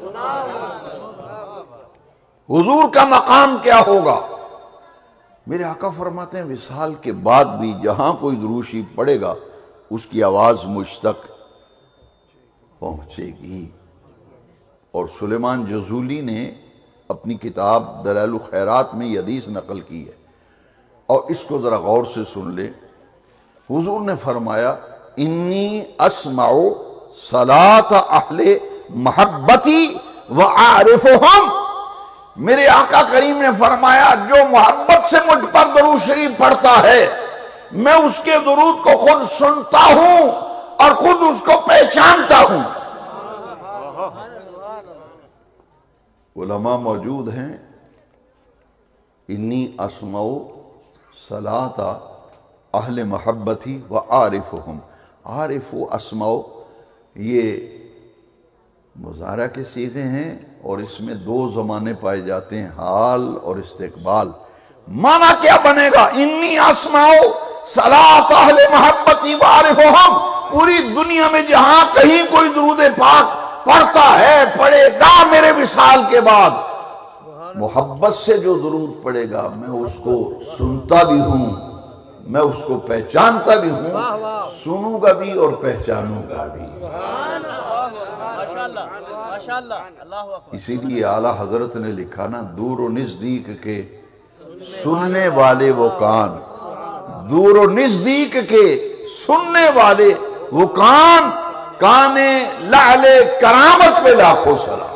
حضور کا مقام کیا ہوگا؟ میرے آقا فرماتے ہیں وصال کے بعد بھی جہاں کوئی درود شریف پڑھے گا اس کی آواز مجھ تک پہنچے گی۔ اور سلیمان جزولی نے اپنی کتاب دلائل الخیرات میں یہ حدیث نقل کی ہے، اور اس کو ذرا غور سے سن لیں۔ حضور نے فرمایا انی اسمع صلاۃ اہل محبتی وعارفہم، میرے آقا کریم نے فرمایا جو محبت سے مجھ پر درود شریف پڑھتا ہے میں اس کے درود کو خود سنتا ہوں اور خود اس کو پہچانتا ہوں۔ علماء موجود ہیں، انی اسمع صلاۃ اہل محبتی وعارفہم، عارف و اسمع یہ مضارع کے صیغے ہیں اور اس میں دو زمانے پائے جاتے ہیں، حال اور استقبال۔ معنی کیا بنے گا؟ انی اسمع صلاۃ اہل محبتی وعارفہم، پوری دنیا میں جہاں کہیں کوئی درود پاک پڑھتا ہے، پڑھے گا میرے وصال کے بعد، محبت سے جو درود پڑھے گا میں اس کو سنتا بھی ہوں، میں اس کو پہچانتا بھی ہوں، سنوں گا بھی اور پہچانوں گا بھی۔ اسی لیے اعلیٰ حضرت نے لکھا نا دور و نزدیک کے سننے والے وہ کان، دور و نزدیک کے سننے والے وہ کان، کان لعل کرامت پہ لاکھوں سلام۔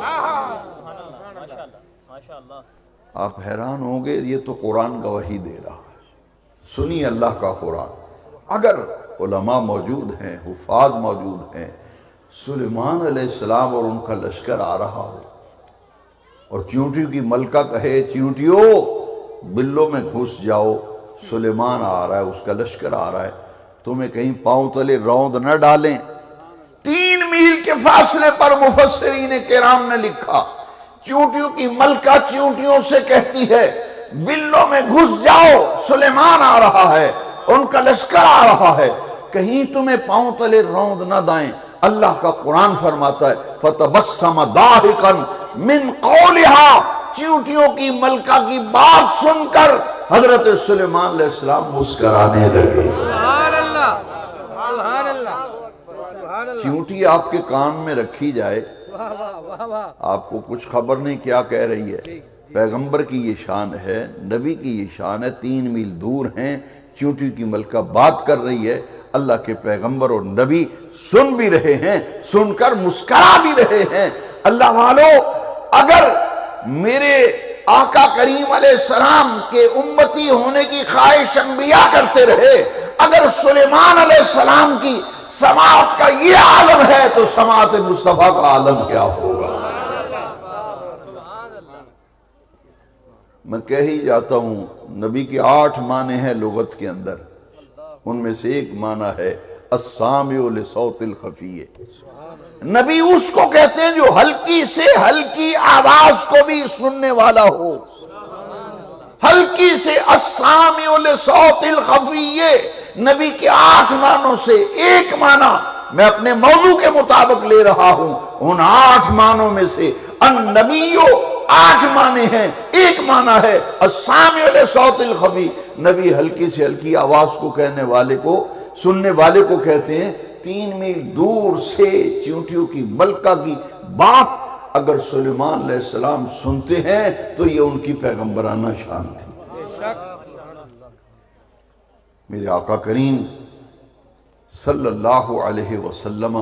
آپ حیران ہوں گے یہ تو قرآن گواہی دے رہا ہے، سنی اللہ کا قرآن۔ اگر علماء موجود ہیں، حفاظ موجود ہیں، سلیمان علیہ السلام اور ان کا لشکر آ رہا ہو اور چیونٹیوں کی ملکہ کہے چیونٹیوں بلوں میں گھس جاؤ، سلیمان آ رہا ہے، اس کا لشکر آ رہا ہے، تمہیں کہیں پاؤں تلے روند نہ ڈالیں۔ 3 میل کے فاصلے پر مفسرین کرام نے لکھا چیونٹیوں کی ملکہ چیونٹیوں سے کہتی ہے بلوں میں گھس جاؤ، سلیمان آ رہا ہے، ان کا لشکر آ رہا ہے، کہیں تمہیں پاؤں تلے روند نہ دائیں۔ اللہ کا قرآن فرماتا ہے فَتَبَسَّمَ ضَاحِكًا مِّن قَوْلِهَا، چیونٹیوں کی ملکہ کی بات سن کر حضرت سلیمان علیہ السلام مسکرانے لگے۔ سبحان اللہ، سبحان اللہ، سبحان اللہ، چیونٹی آپ کے کان میں رکھی جائے، واہ واہ واہ واہ، آپ کو کچھ خبر نہیں کیا کہہ رہی ہے۔ پیغمبر کی یہ شان ہے، نبی کی یہ شان ہے، 3 میل دور ہیں، چیونٹی کی ملکہ بات کر رہی ہے، اللہ کے پیغمبر اور نبی سن بھی رہے ہیں، سن کر مسکرا بھی رہے ہیں۔ اللہ والو، اگر میرے آقا کریم علیہ السلام کے امتی ہونے کی خواہش انبیاء کرتے رہے، اگر سلیمان علیہ السلام کی سماعت کا یہ عالم ہے تو سماعت مصطفیٰ کا عالم کیا ہوگا؟ میں کہہ ہی جاتا ہوں، نبی کے 8 معنی ہیں لغت کے اندر، ان میں سے ایک معنی ہے السامع لصوت الخفی۔ نبی اس کو کہتے ہیں جو ہلکی سے ہلکی آواز کو بھی سننے والا ہو، ہلکی سے السامع لصوت الخفی۔ نبی کے 8 معنوں سے ایک معنی میں اپنے موضوع کے مطابق لے رہا ہوں، ان 8 معنوں میں سے النبیو 8 معنی ہیں، ایک معنی ہے السامع لصوت الخفی، نبی ہلکی سے ہلکی آواز کو کہنے والے کو، سننے والے کو کہتے ہیں۔ 3 میل دور سے چیونٹیوں کی ملکہ کی بات اگر سلیمان علیہ السلام سنتے ہیں تو یہ ان کی پیغمبرانہ شان تھی۔ میرے آقا کریم صلی اللہ علیہ وسلم،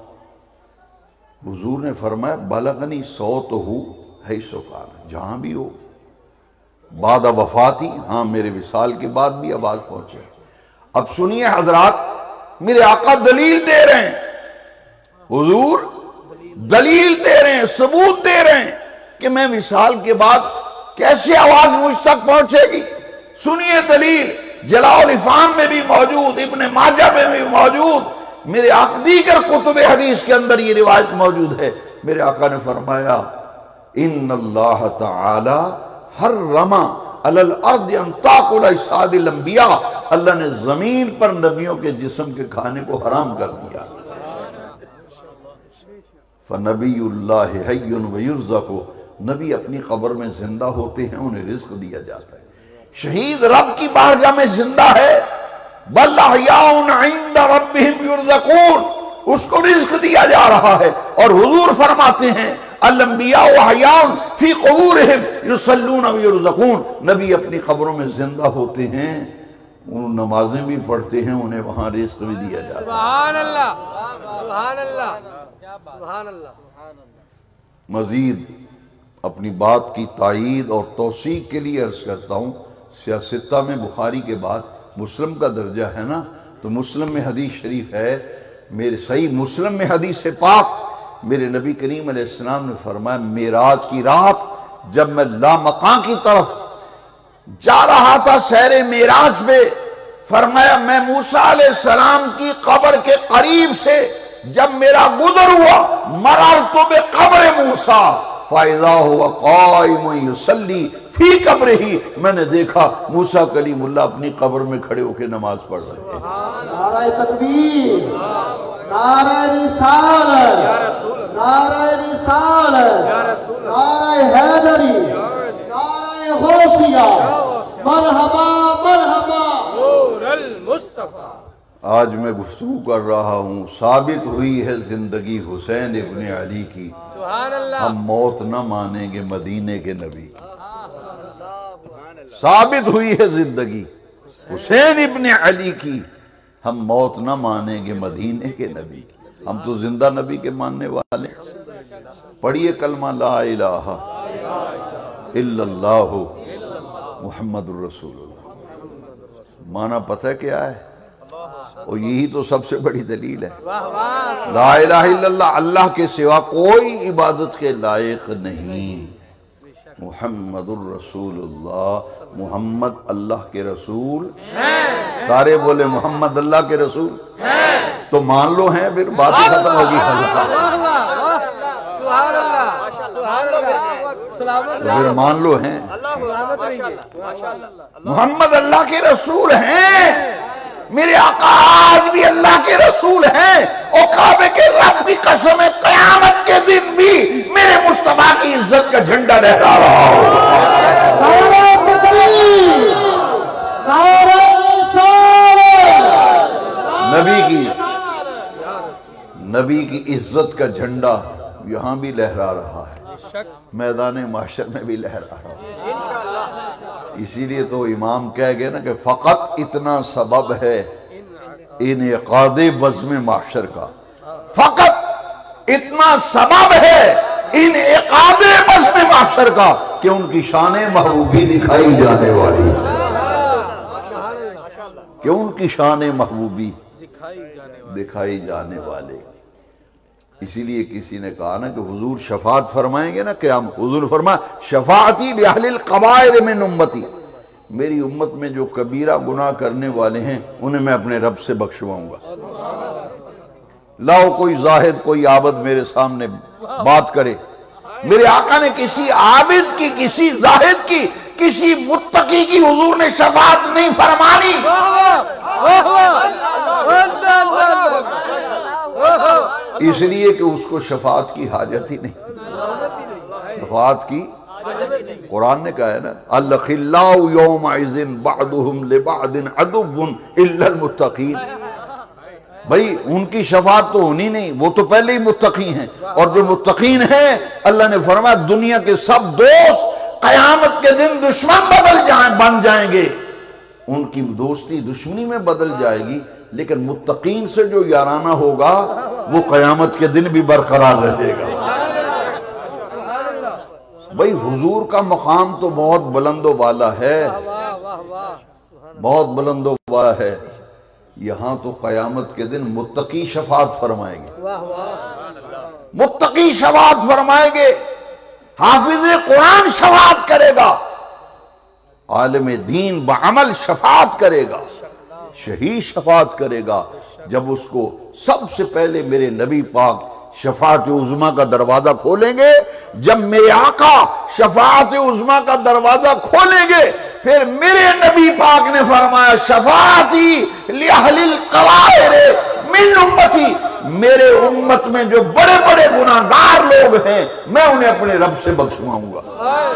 حضور نے فرمایا بلغنی صوتہ حیث کان، جہاں بھی ہو، بعد وفاتی، ہاں میرے وصال کے بعد بھی آواز پہنچے۔ اب سنیے حضرات، میرے آقا دلیل دے رہے ہیں، حضور دلیل دے رہے ہیں، ثبوت دے رہے ہیں کہ میں وصال کے بعد کیسے آواز مجھ تک پہنچے گی۔ سنیے دلیل، جلاء الافہام میں بھی موجود، ابن ماجہ میں بھی موجود، میرے آقا دیگر کتب حدیث کے اندر یہ روایت موجود ہے۔ میرے آقا نے فرمایا ان اللہ تعالی حرم علی الارض ان تاکل اجساد الانبیاء، اللہ نے زمین پر نبیوں کے جسم کے کھانے کو حرام کر دیا۔ فنبی اللہ حی ویرزق، نبی اپنی قبر میں زندہ ہوتے ہیں، انہیں رزق دیا جاتا ہے۔ شہید رب کی بارگاہ میں زندہ ہے، بل احیاء عند ربہم یرزقون، اس کو رزق دیا جا رہا ہے۔ اور حضور فرماتے ہیں الانبیاء احیاء فی قبورہم یصلون ویرزقون، نبی اپنی قبروں میں زندہ ہوتے ہیں، ان نمازیں بھی پڑھتے ہیں، انہیں وہاں رزق بھی دیا جاتا ہے۔ سبحان اللہ، سبحان اللہ، سبحان اللہ۔ مزید اپنی بات کی تائید اور توثیق کے لیے عرض کرتا ہوں، سیاستہ میں بخاری کے بعد مسلم کا درجہ ہے نا، تو مسلم میں حدیث شریف ہے، میرے صحیح مسلم میں حدیث پاک، میرے نبی کریم علیہ السلام نے فرمایا معراج کی رات جب میں لامکاں کی طرف جا رہا تھا سیر معراج میں، فرمایا میں موسیٰ علیہ السلام کی قبر کے قریب سے جب میرا گزر ہوا، مررت بقبر موسیٰ فَإِذَا هُوَ قَائِمٌ يُصَلِّي فِي قَبْرِهِ، میں نے دیکھا موسیٰ کلیم اللہ اپنی قبر میں کھڑے ہو کے نماز پڑھ رہے ہیں۔ نعرہ تکبیر، نعرہ رسالت، نعرہ رسالت، نعرہ حیدری، نعرہ غوثیہ، مرحبا مرحبا نور المصطفیٰ۔ آج میں گفتگو کر رہا ہوں، ثابت ہوئی ہے زندگی حسین ابن علی کی، سبحان اللہ، ہم موت نہ مانیں گے مدینے کے نبی۔ ثابت ہوئی ہے زندگی حسین ابن علی کی، ہم موت نہ مانیں گے مدینے کے نبی کی، ہم تو زندہ نبی کے ماننے والے ہیں۔ پڑھیے کلمہ لا الہ الا اللہ محمد الرسول اللہ، معنی پتہ کیا ہے؟ اور یہی تو سب سے بڑی دلیل ہے، لا الہ الا اللہ، اللہ کے سوا کوئی عبادت کے لائق نہیں، محمد الرسول اللہ، محمد اللہ کے رسول سارے بولے محمد اللہ کے رسول تو مان لو ہیں، پھر بات ہی ختم ہوگی۔ سبحان اللہ، سبحان اللہ، سلامت تو پھر مان لو ہیں، محمد اللہ کے رسول ہیں، میرے آقا آج بھی اللہ کے رسول ہیں، اور کعبے کے رب کی قسم ہے قیامت کے دن بھی میرے مصطفیٰ کی عزت کا جھنڈا لہرا رہا ہوگا۔ نعرہ تکبیر، نعرہ رسالت، نبی کی عزت کا جھنڈا یہاں بھی لہرا رہا ہے، میدان محشر میں بھی لہرا رہا ہے۔ اسی لیے تو امام کہہ گئے نا کہ فقط اتنا سبب ہے انعقاد بزم محشر کا، فقط اتنا سبب ہے انعقاد بزم محشر کا کہ ان کی شان محبوبی دکھائی جانے والی، کہ ان کی شان محبوبی دکھائی جانے والے۔ اسی لیے کسی نے کہا نا کہ حضور شفاعت فرمائیں گے نا قیام، حضور فرمایا شفاعتی بأہل القبائر من امتی، میری امت میں جو کبیرہ گناہ کرنے والے ہیں انہیں میں اپنے رب سے بخشواؤں گا۔ لاؤ کوئی زاہد کوئی عابد میرے سامنے بات کرے، میرے آقا نے کسی عابد کی، کسی زاہد کی، کسی متقی کی حضور نے شفاعت نہیں فرمانی، اس لیے کہ اس کو شفاعت کی حاجت ہی نہیں۔ شفاعت کی قرآن نے کہا ہے نا الخلاء یومئذ بعضهم لبعض عدو الا المتقین، بھئی ان کی شفاعت تو ہونی نہیں، وہ تو پہلے ہی متقی ہیں، اور جو متقین ہیں اللہ نے فرمایا دنیا کے سب دوست قیامت کے دن دشمن بن جائیں گے، ان کی دوستی دشمنی میں بدل جائے گی، لیکن متقین سے جو یارانہ ہوگا وہ قیامت کے دن بھی برقرار رہے گا۔ بھئی حضور کا مقام تو بہت بلند و بالا ہے، بہت بلند و بالا ہے، یہاں تو قیامت کے دن متقی شفاعت فرمائیں گے، متقی شفاعت فرمائیں گے، حافظ قرآن شفاعت کرے گا، عالم دین بعمل شفاعت کرے گا، شہید شفاعت کرے گا۔ جب اس کو سب سے پہلے میرے نبی پاک شفاعت عظمیٰ کا دروازہ کھولیں گے، جب میرے آقا شفاعت عظمیٰ کا دروازہ کھولیں گے، پھر میرے نبی پاک نے فرمایا شفاعتی لأہل القبائر من امتی، میرے امت میں جو بڑے بڑے گناہگار لوگ ہیں میں انہیں اپنے رب سے بخشواؤں گا۔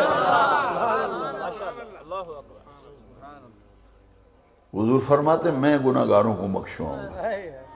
حضور فرماتے میں گناہگاروں کو بخشواؤں گا۔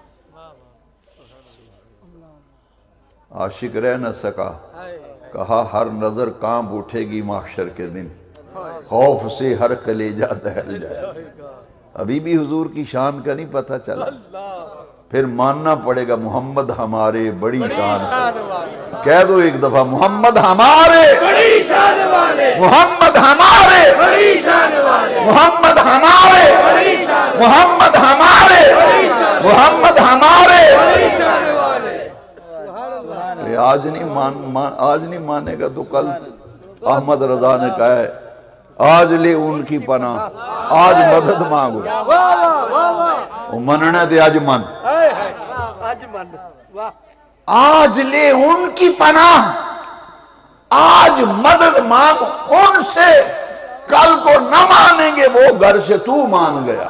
عاشق رہ نہ سکا، کہا ہر نظر کانپ اٹھے گی محشر کے دن، خوف سے ہر کلیجہ دہل جائے۔ ابھی بھی حضور کی شان کا نہیں پتہ چلا، پھر ماننا پڑے گا محمد ہمارے بڑی شان والے، کہہ دو ایک دفعہ محمد ہمارے بڑی شان والے، محمد ہمارے بڑی شان والے، محمد ہمارے بڑی شان، محمد ہمارے بڑی شان، محمد ہمارے بڑی شان والے۔ آج نہیں مانے گا تو کل احمد رضا نے کہا ہے آج لے ان کی پناہ، آج مدد مانگو، مننا دے آج من، آج لے ان کی پناہ، آج مدد مانگو ان سے، کل کو نہ مانیں گے وہ گھر سے تو مان گیا۔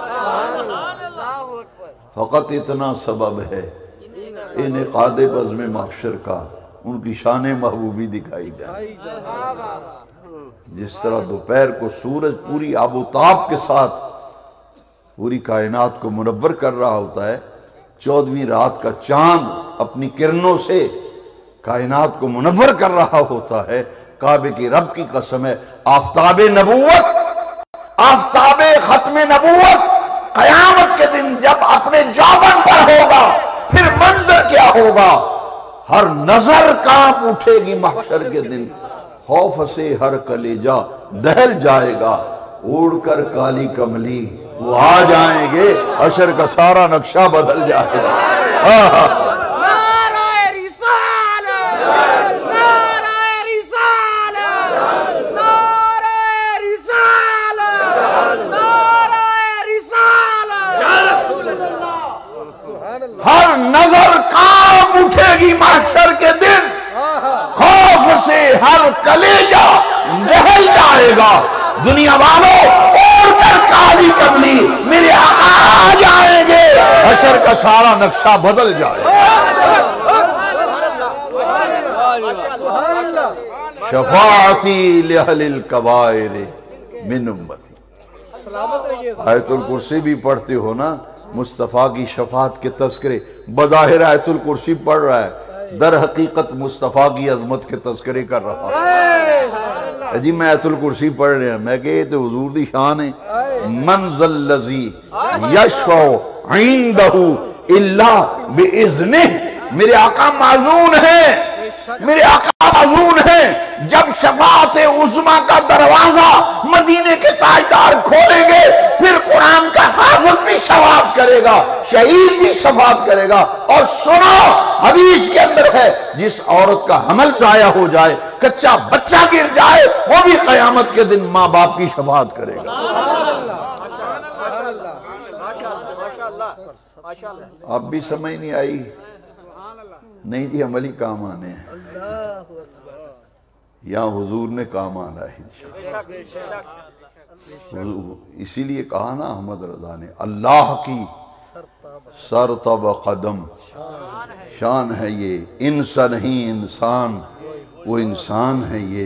فقط اتنا سبب ہے انعقاد بزم محشر کا، ان کی شان محبوبی دکھائی جائے۔ جس طرح دوپہر کو سورج پوری آب و تاب کے ساتھ پوری کائنات کو منور کر رہا ہوتا ہے، 14ویں رات کا چاند اپنی کرنوں سے کائنات کو منور کر رہا ہوتا ہے، کعبے کی رب کی قسم ہے آفتاب نبوت، آفتاب ختم نبوت قیامت کے دن جب اپنے جوبن پر ہوگا پھر منظر کیا ہوگا، ہر نظر کانپ اٹھے گی محشر کے دن، خوف سے ہر کلیجہ دہل جائے گا، اڑ کر کالی کملی وہ آ جائیں گے، حشر کا سارا نقشہ بدل جائے گا۔ دنیا والوں اوڑھ کر کالی کملی میرے آقا آ جائیں گے، حشر کا سارا نقشہ بدل جائے۔ شفاعتی لأہل الکبائر من امتی۔ آیت الکرسی بھی پڑھتے ہو نا، مصطفیٰ کی شفاعت کے تذکرے، بظاہر آیت الکرسی پڑھ رہا ہے، در حقیقت مصطفیٰ کی عظمت کے تذکرے کر رہا ہے۔ جی میں آیت الکرسی پڑھ رہا ہوں، میں کہ یہ تو حضور دی شان ہے، من ذا الذی یشفع عندہ الا باذنہ۔ میرے آقا معزون ہیں، میرے آقا معزون ہیں۔ جب شفاعت عظمیٰ کا دروازہ مدینے کے تاجدار کھولیں گے، پھر قرآن کا حافظ بھی شفاعت کرے گا، شہید بھی شفاعت کرے گا۔ اور سنو، حدیث کے اندر ہے، جس عورت کا حمل ضائع ہو جائے، کچا بچہ گر جائے، وہ بھی قیامت کے دن ماں باپ کی شفاعت کرے گا۔ اب بھی سمجھ نہیں آئی؟ نہیں جی، عملی کام آنے ہیں، یا حضور نے کام آنا ہے انشاءاللہ۔ اسی لیے کہا نا احمد رضا نے، اللہ کی سرتب قدم، شان ہے یہ، انس نہیں انسان، وہ انسان ہے یہ۔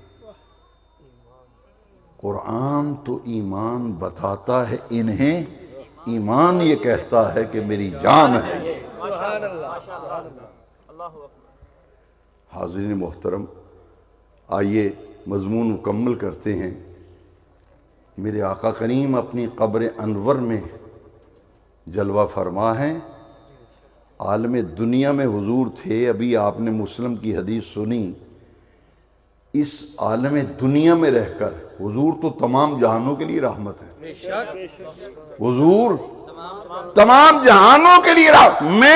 قرآن تو ایمان بتاتا ہے انہیں، ایمان یہ کہتا ہے کہ میری جان ہے۔ حاضرین محترم، آئیے مضمون مکمل کرتے ہیں۔ میرے آقا کریم اپنی قبر انور میں جلوہ فرما ہیں۔ عالم دنیا میں حضور تھے، ابھی آپ نے مسلم کی حدیث سنی۔ اس عالم دنیا میں رہ کر حضور تو تمام جہانوں کے لیے رحمت ہے، حضور تمام جہانوں کے لیے رحمت۔ میں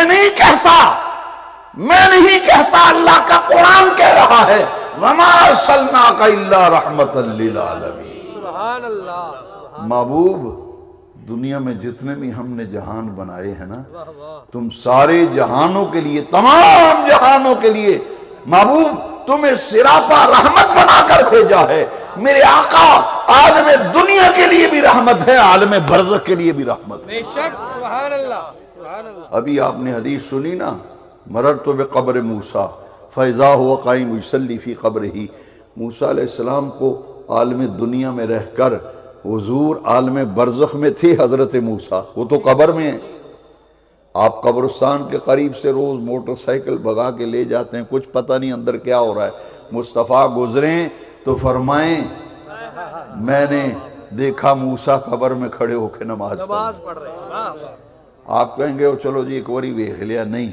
نہیں کہتا، اللہ کا قرآن کہہ رہا ہے، وَمَا أَرْسَلْنَاكَ إِلَّا رَحْمَةً لِّلْعَالَمِينَ۔ سبحان اللہ۔ محبوب، دنیا میں جتنے بھی ہم نے جہان بنائے ہیں نا، تم سارے جہانوں کے لیے، تمام جہانوں کے لیے محبوب تمہیں سراپا رحمت بنا کر بھیجا ہے۔ میرے آقا عالم دنیا کے لیے بھی رحمت ہے، عالم برزخ کے لیے بھی رحمت ہے۔ بے شک، سبحان اللہ، سبحان اللہ۔ ابھی آپ نے حدیث سنی نا، مررت بقبر موسیٰ فاذا هو قائم یصلی فی قبرہ۔ موسیٰ علیہ السلام کو عالم دنیا میں رہ کر حضور عالم برزخ میں تھے۔ حضرت موسیٰ وہ تو قبر میں ہیں، آپ قبرستان کے قریب سے روز موٹر سائیکل بھگا کے لے جاتے ہیں، کچھ پتہ نہیں اندر کیا ہو رہا ہے۔ مصطفیٰ گزریں تو فرمائیں میں نے دیکھا موسیٰ قبر میں کھڑے ہو کے نماز پڑھ رہے ہیں۔ آپ کہیں گے چلو جی ایک واری ویکھ لیا، نہیں،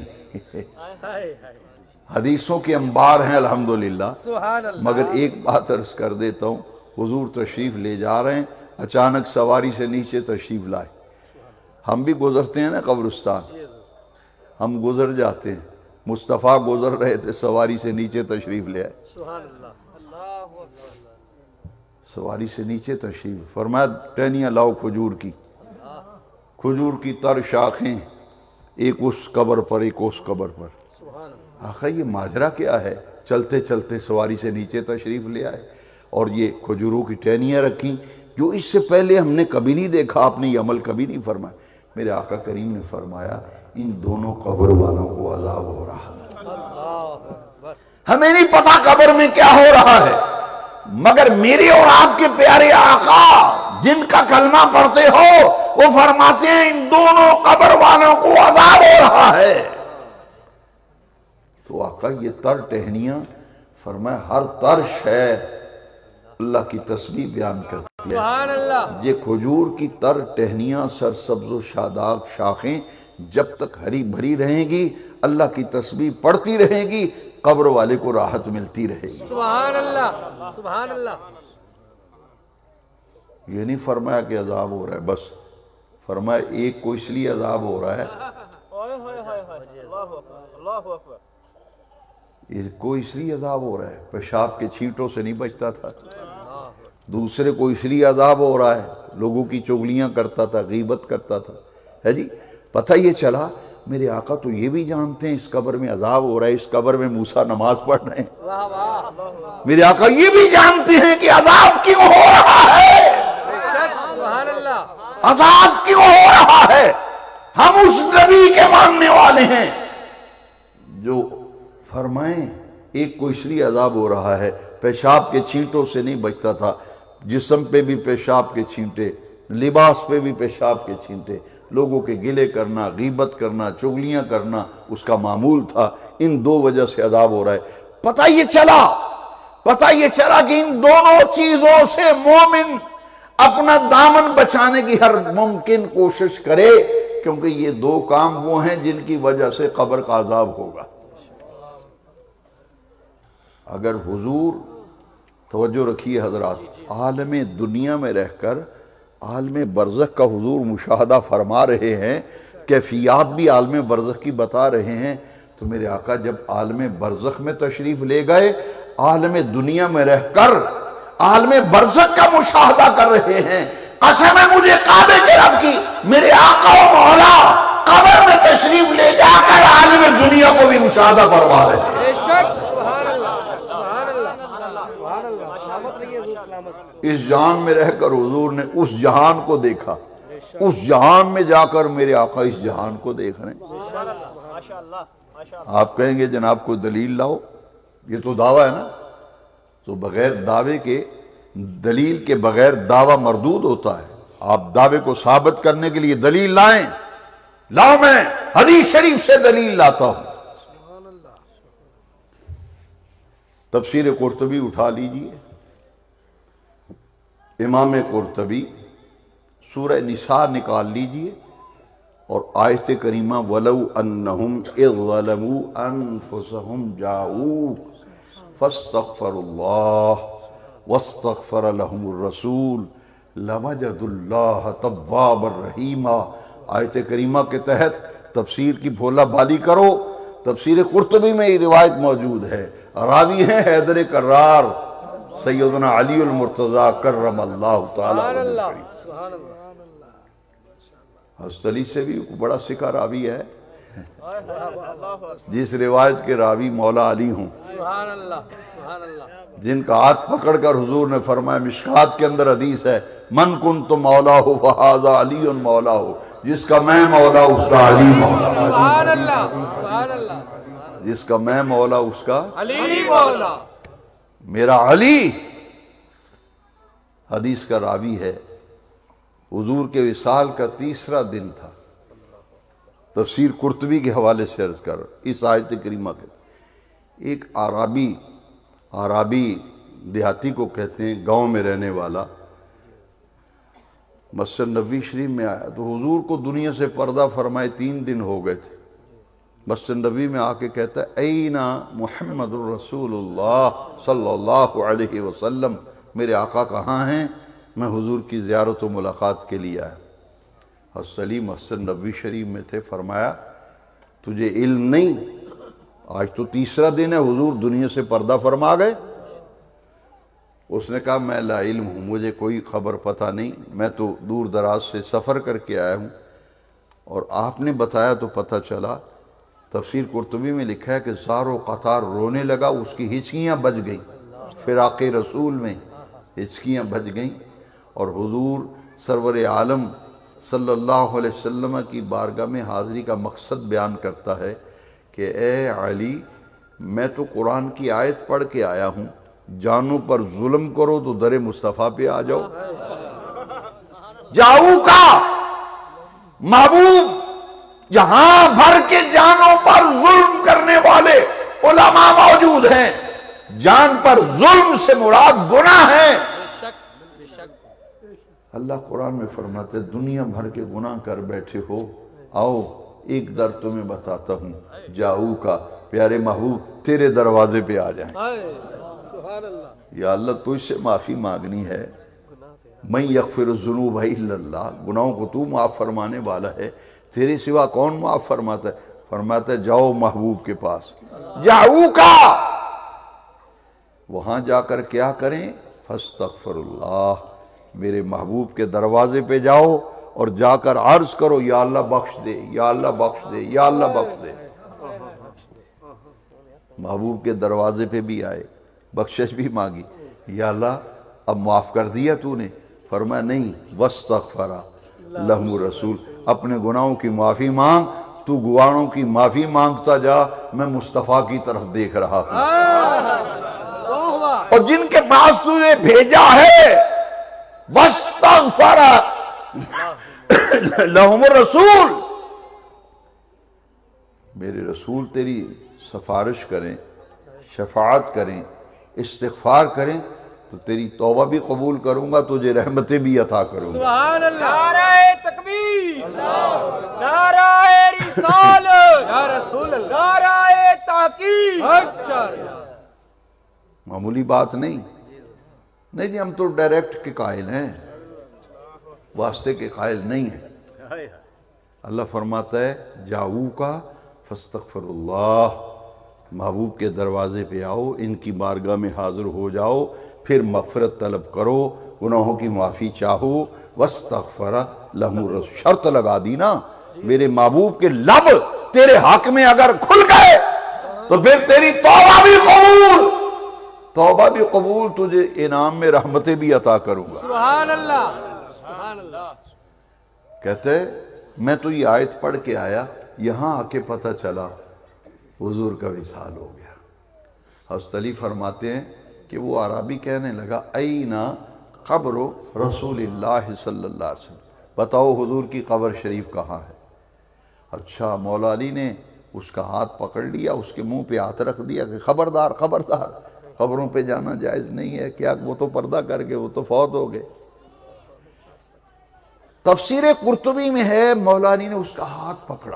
حدیثوں کے انبار ہیں الحمدللہ۔ مگر ایک بات عرض کر دیتا ہوں، حضور تشریف لے جا رہے ہیں، اچانک سواری سے نیچے تشریف لائے۔ ہم بھی گزرتے ہیں نا قبرستان، ہم گزر جاتے ہیں، مصطفیٰ گزر رہے تھے، سواری سے نیچے تشریف لے آئے، سواری سے نیچے تشریف فرمایا ٹہنیاں لاؤ کھجور کی تر شاخیں، ایک اس قبر پر ایک اس قبر پر۔ آخر یہ ماجرا کیا ہے؟ چلتے چلتے سواری سے نیچے تشریف لے آئے اور یہ کھجوروں کی ٹہنیاں رکھیں، جو اس سے پہلے ہم نے کبھی نہیں دیکھا، آپ نے یہ عمل کبھی نہیں فرمایا۔ میرے آقا کریم نے فرمایا ان دونوں قبر والوں کو عذاب ہو رہا تھا، ہمیں نہیں پتا قبر میں کیا ہو رہا ہے، مگر میرے اور آپ کے پیارے آقا جن کا کلمہ پڑھتے ہو وہ فرماتے ہیں ان دونوں قبر والوں کو عذاب ہو رہا ہے۔ تو آقا یہ تر ٹہنیاں، فرمایا ہر تر شے اللہ کی تسبیح بیان کرتی ہے۔ سبحان اللہ۔ یہ کھجور کی تر ٹہنیاں سرسبز و شاداب شاخیں جب تک ہری بھری رہیں گی، اللہ کی تسبیح پڑھتی رہیں گی، قبر والے کو راحت ملتی رہے گی۔ سبحان اللہ، سبحان اللہ۔ یہ نہیں فرمایا کہ عذاب ہو رہا ہے، بس فرمایا ایک کو اس لیے عذاب ہو رہا ہے، ایک کو اس لیے عذاب ہو رہا ہے پیشاب کے چھینٹوں سے نہیں بچتا تھا، دوسرے کو اس لیے عذاب ہو رہا ہے لوگوں کی چغلیاں کرتا تھا، غیبت کرتا تھا، ہے جی۔ پتہ یہ چلا میرے آقا تو یہ بھی جانتے ہیں اس قبر میں عذاب ہو رہا ہے، اس قبر میں موسیٰ نماز پڑھ رہے ہیں، میرے آقا یہ بھی جانتے ہیں کہ عذاب کیوں ہو رہا ہے۔ ہے؟ سبحان اللہ، عذاب کیوں ہو رہا ہے؟ ہم اس نبی کے ماننے والے ہیں جو فرمائیں ایک کو اس لیے عذاب ہو رہا ہے، پیشاب کے چھینٹوں سے نہیں بچتا تھا، جسم پہ بھی پیشاب کے چھینٹے، لباس پہ بھی پیشاب کے چھینٹے، لوگوں کے گلے کرنا، غیبت کرنا، چغلیاں کرنا اس کا معمول تھا، ان دو وجہ سے عذاب ہو رہا ہے۔ پتہ یہ چلا کہ ان دونوں چیزوں سے مومن اپنا دامن بچانے کی ہر ممکن کوشش کرے، کیونکہ یہ دو کام وہ ہیں جن کی وجہ سے قبر کا عذاب ہوگا۔ اگر حضور، توجہ رکھیے حضرات، عالم دنیا میں رہ کر عالم برزخ کا حضور مشاہدہ فرما رہے ہیں، کیفیات بھی عالم برزخ کی بتا رہے ہیں، تو میرے آقا جب عالم برزخ میں تشریف لے گئے، عالم دنیا میں رہ کر عالم برزخ کا مشاہدہ کر رہے ہیں۔ قسم ہے مجھے کعبے کے رب کی، میرے آقا و مولا قبر میں تشریف لے جا کر عالم دنیا کو بھی مشاہدہ فرما رہے ہیں۔ بے شک، سبحان اللہ، سبحان اللہ، سبحان اللہ، سلامت رہیے حضور، سلامت۔ اس جہان میں رہ کر حضور نے اس جہان کو دیکھا، اس جہان میں جا کر میرے آقا اس جہان کو دیکھ رہے ہیں۔ آپ کہیں گے جناب کو دلیل لاؤ، یہ تو دعویٰ ہے نا، تو بغیر دعوے کے، دلیل کے بغیر دعویٰ مردود ہوتا ہے۔ آپ دعوے کو ثابت کرنے کے لیے دلیل لائیں، لاؤ، میں حدیث شریف سے دلیل لاتا ہوں۔ تفسیر قرطبی اٹھا لیجئے، امام قرطبی سورہ نساء نکال لیجئے اور آیت کریمہ وَلَوْ أَنَّهُمْ إِذْ ظَلَمُوا أَنفُسَهُمْ جَاءُوكَ فَاسْتَغْفَرُوا اللَّهَ وَاسْتَغْفَرَ لَهُمُ الرَّسُولُ لَوَجَدُوا اللَّهَ تَوَّابًا رَحِيمًا۔ آیت کریمہ کے تحت تفسیر کی بھولا بالی کرو، تفسیر قرطبی میں یہ روایت موجود ہے، راوی ہیں حیدر کرار سیدنا علی المرتضی کرم اللہ تعالیٰ سبحان وجہ اللہ، کریم۔ سبحان اللہ۔ حضرت علی سے بھی بڑا سکھا راوی ہے، جس روایت کے راوی مولا علی ہوں، سبحان اللہ، سبحان اللہ۔ جن کا ہاتھ پکڑ کر حضور نے فرمایا، مشکات کے اندر حدیث ہے، من کنت مولا ہو فہذا علی مولا ہو، جس کا میں مولا اس کا علی مولا، سبحان اللہ، سبحان اللہ، جس کا میں مولا اس کا علی مولا۔ میرا علی حدیث کا راوی ہے۔ حضور کے وصال کا تیسرا دن تھا، تفسیر قرطبی کے حوالے سے عرض کر اس آیت کریمہ کے، ایک عرابی دیہاتی کو کہتے ہیں، گاؤں میں رہنے والا، مسجد نبوی شریف میں آیا تو حضور کو دنیا سے پردہ فرمائے 3 دن ہو گئے تھے۔ مسجد نبوی میں آ کے کہتا ہے، اینا محمد الرسول اللہ صلی اللہ علیہ وسلم، میرے آقا کہاں ہیں؟ میں حضور کی زیارت و ملاقات کے لیے آیا۔ حضرت علی مسجد نبوی شریف میں تھے، فرمایا تجھے علم نہیں؟ آج تو تیسرا دن ہے، حضور دنیا سے پردہ فرما گئے۔ اس نے کہا میں لا علم ہوں، مجھے کوئی خبر پتہ نہیں، میں تو دور دراز سے سفر کر کے آیا ہوں، اور آپ نے بتایا تو پتہ چلا۔ تفسیر قرطبی میں لکھا ہے کہ زار و قطار رونے لگا، اس کی ہچکیاں بج گئیں، فراق رسول میں ہچکیاں بج گئیں، اور حضور سرور عالم صلی اللہ علیہ وسلم کی بارگاہ میں حاضری کا مقصد بیان کرتا ہے کہ اے علی، میں تو قرآن کی آیت پڑھ کے آیا ہوں، جانوں پر ظلم کرو تو در مصطفیٰ پہ آ جاؤ۔ جاؤ کا محبوب جہاں بھر کے جانوں پر ظلم کرنے والے علماء موجود ہیں، جان پر ظلم سے مراد گناہ ہے۔ اللہ قرآن میں فرماتے دنیا بھر کے گناہ کر بیٹھے ہو، آؤ ایک در تمہیں بتاتا ہوں، جاؤ کا پیارے محبوب تیرے دروازے پہ آ جائیں۔ یا اللہ تجھ سے معافی مانگنی ہے، من یغفر الذنوب الا اللہ، گناہوں کو تو معاف فرمانے والا ہے، تیرے سوا کون معاف فرماتا ہے؟ فرماتا ہے جاؤ محبوب کے پاس، جاؤ کا وہاں جا کر کیا کریں؟ فاستغفر اللہ، میرے محبوب کے دروازے پہ جاؤ اور جا کر عرض کرو یا اللہ بخش دے، یا اللہ بخش دے، یا اللہ بخش دے۔ محبوب کے دروازے پہ بھی آئے، بخشش بھی مانگی، یا اللہ اب معاف کر دیا تو نے، فرمایا نہیں، واستغفر لہم رسول، اپنے گناہوں کی معافی مانگ، تو گناہوں کی معافی مانگتا جا، میں مصطفیٰ کی طرف دیکھ رہا ہوں، اور جن کے پاس تجھے بھیجا ہے واستغفر لہم الرسول، میرے رسول تیری سفارش کریں، شفاعت کریں، استغفار کریں، تو تیری توبہ بھی قبول کروں گا، تجھے رحمتیں بھی عطا کروں گا۔ سبحان اللہ، نعرہ تکبیر، نعرہ رسالت، یا رسول اللہ، نعرہ تحقیق۔ اچھا، معمولی بات نہیں جی، ہم تو ڈائریکٹ کے قائل ہیں، واسطے کے قائل نہیں ہیں۔ اللہ فرماتا ہے جاؤ کا فاستغفر اللہ، محبوب کے دروازے پہ آؤ، ان کی بارگاہ میں حاضر ہو جاؤ، پھر مغفرت طلب کرو، گناہوں کی معافی چاہو، واستغفر لہم الرسول، شرط لگا دی نا، میرے محبوب کے لب تیرے حق میں اگر کھل گئے تو پھر تیری توبہ بھی قبول، تجھے انعام میں رحمتیں بھی عطا کروں گا۔ سبحان اللہ، سبحان اللہ۔ کہتے ہیں میں تو یہ آیت پڑھ کے آیا، یہاں آ کے پتہ چلا حضور کا وصال ہو گیا۔ حضرت علی فرماتے ہیں کہ وہ عربی کہنے لگا اینا قبر رسول اللہ صلی اللہ علیہ وسلم، بتاؤ حضور کی قبر شریف کہاں ہے؟ اچھا، مولا علی نے اس کا ہاتھ پکڑ لیا، اس کے منہ پہ ہاتھ رکھ دیا کہ خبردار خبردار، قبروں پہ جانا جائز نہیں ہے، کیا وہ تو پردہ کر کے وہ تو فوت ہو گئے۔ تفسیر قرطبی میں ہے مولا علی نے اس کا ہاتھ پکڑا،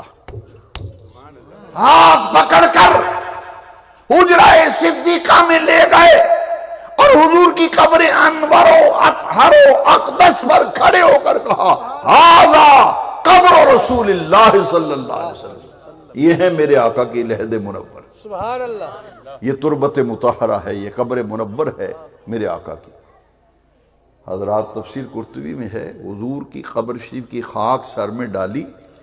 ہاتھ پکڑ کر حجرہ صدیقہ میں لے گئے، اور حضور کی قبر انور و اطہر و اقدس پر کھڑے ہو کر کہا ھذا قبر رسول اللہ صلی اللہ علیہ وسلم، یہ ہے میرے آقا کی لحد منور، سبحان اللہ، یہ تربت مطہرہ ہے، یہ قبر منور ہے میرے آقا کی۔ حضرات تفسیر قرطبی میں ہے حضور کی قبر شریف کی خاک سر میں ڈالی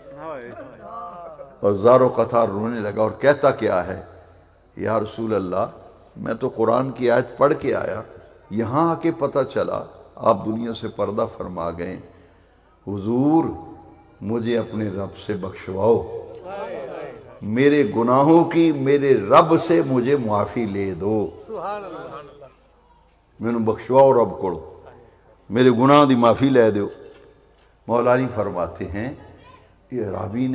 اور زار و قطار رونے لگا، اور کہتا کیا ہے یا رسول اللہ میں تو قرآن کی آیت پڑھ کے آیا، یہاں آ کے پتہ چلا آپ دنیا سے پردہ فرما گئے، حضور مجھے اپنے رب سے بخشواؤ، میرے گناہوں کی میرے رب سے مجھے معافی لے دو، سبحان اللہ، میں نے بخشواؤ رب کو، میرے گناہ دی معافی لے دو۔ مولا علی فرماتے ہیں یہ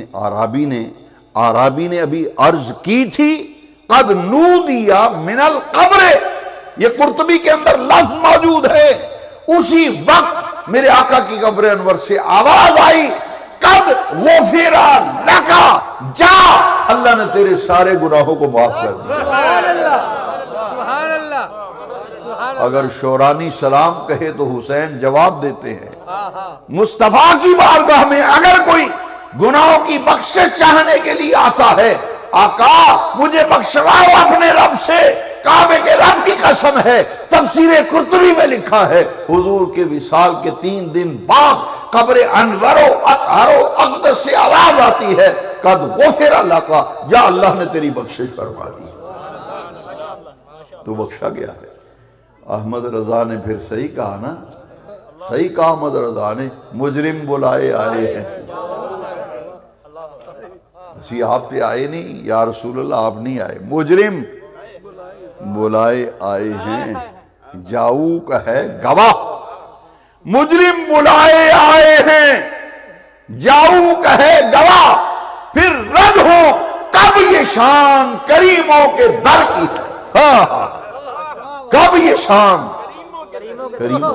عرابی نے ابھی عرض کی تھی قد نودیا من القبر، یہ قرطبی کے اندر لفظ موجود ہے، اسی وقت میرے آقا کی قبر انور سے آواز آئی قد غفر لک، جا اللہ نے تیرے سارے گناہوں کو معاف کر دیا۔ سبحان اللہ، سبحان اللہ، سبحان اللہ۔ اگر شورانی سلام کہے تو حسین جواب دیتے ہیں، مصطفیٰ کی بارگاہ میں اگر کوئی گناہوں کی بخشش چاہنے کے لیے آتا ہے، آقا مجھے بخشواؤ اپنے رب سے، کعبے کے رب کی قسم ہے، تفسیر قرطبی میں لکھا ہے حضور کے وصال کے 3 دن بعد قبر انور و اطہر و اقدس سے آواز آتی ہے قد غفر لک، جا اللہ نے تیری بخشش فرما دی، تو بخشا گیا ہے۔ احمد رضا نے پھر صحیح کہا نا، صحیح کہا احمد رضا نے، مجرم بلائے آئے ہیں، اسی آپ تے آئے نہیں یا رسول اللہ، آپ نہیں آئے، مجرم بلائے آئے ہیں، جاؤ کا ہے گواہ، مجرم بلائے آئے ہیں، جاؤ کا ہے گواہ، پھر رد ہو کب یہ شان کریموں کے در کی ہے، کب یہ شان کریموں،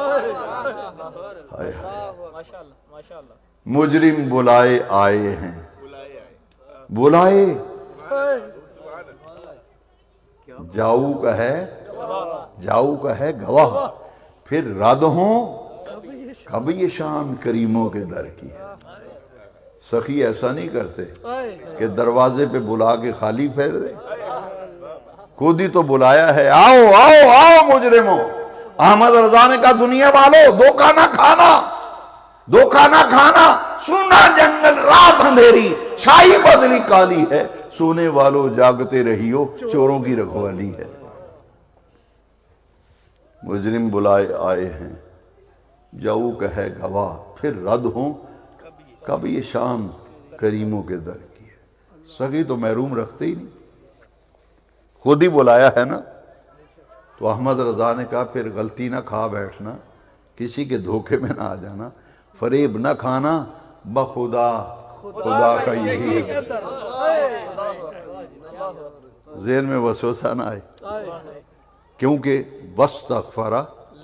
مجرم بلائے آئے ہیں، بلائے جاؤ کا ہے گواہ، پھر رد ہوں کب یہ شان کریموں کے در کی ہے۔ سخی ایسا نہیں کرتے کہ دروازے پہ بلا کے خالی پھیر دے، خود ہی تو بلایا ہے، آؤ آؤ آؤ مجرموں۔ احمد رضا نے کہا دنیا والو دھوکہ نہ کھانا، دھوکہ نہ کھانا، سونا جنگل رات اندھیری، چھائی بدلی کالی ہے، سونے والو جاگتے رہیو، چوروں کی رکھوالی ہے۔ مجرم بلائے آئے ہیں، جاؤ کا ہے گواہ پھر رد ہوں کب یہ شان کریموں کے در کی ہے۔ سگی تو محروم رکھتے ہی نہیں، خود ہی بلایا ہے نا۔ تو احمد رضا نے کہا پھر غلطی نہ کھا بیٹھنا، کسی کے دھوکے میں نہ آ جانا، فریب نہ کھانا، بخدا خدا کا یہی ہے، ذہن میں وسوسہ نہ آئے، کیونکہ واستغفر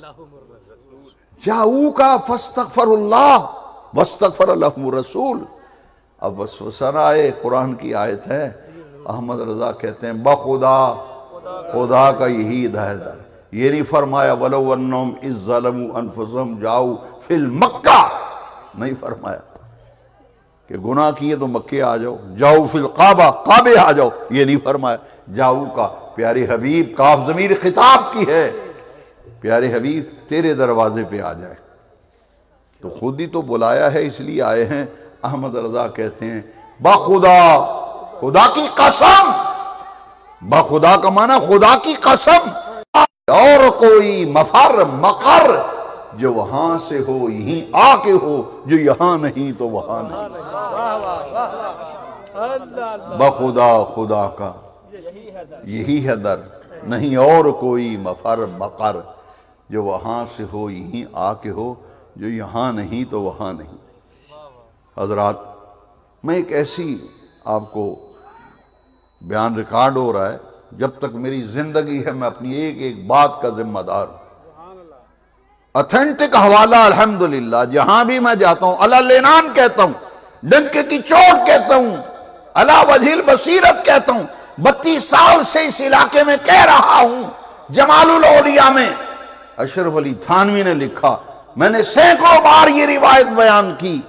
جاؤ کا فاستغفر اللہ واستغفر لهم الرسول۔ اب وسوسہ نہ آئے، قرآن کی آیت ہے، احمد رضا کہتے ہیں بخدا خدا کا یہی ہدایت ہے۔ یہ نہیں فرمایا وَلَوْ أَنَّهُمْ إِذْ ظَلَمُوا أَنفُسَهُمْ جَاؤوا فِي الْمَکَّہ، نہیں فرمایا کہ گناہ کیے تو مکے آ جاؤ، جاؤ فی القعبہ کعبے آ جاؤ، یہ نہیں فرمایا۔ جاؤ کا پیارے حبیب کاف ضمیر خطاب کی ہے، پیارے حبیب تیرے دروازے پہ آ جائے، تو خود ہی تو بلایا ہے اس لیے آئے ہیں۔ احمد رضا کہتے ہیں بخدا خدا کی قسم، بخدا کا معنی خدا کی قسم، اور کوئی مفر مقر جو وہاں سے ہو یہیں آ کے ہو، جو یہاں نہیں تو وہاں نہیں، بخدا خدا کا یہی ہے در، نہیں اور کوئی مفر مقر جو وہاں سے ہو یہیں آ کے ہو، جو یہاں نہیں تو وہاں نہیں۔ حضرات میں ایک ایسی آپ کو بیان ریکارڈ ہو رہا ہے، جب تک میری زندگی ہے میں اپنی ایک ایک بات کا ذمہ دار ہوں۔ اتھینٹک حوالہ الحمدللہ، جہاں بھی میں جاتا ہوں علی العنان کہتا ہوں، ڈنکے کی چوٹ کہتا ہوں، علی وجہ البصیرت کہتا ہوں، 32 سال سے اس علاقے میں کہہ رہا ہوں۔ جمال الاولیاء میں اشرف علی تھانوی نے لکھا، میں نے سینکڑوں بار یہ روایت بیان کی،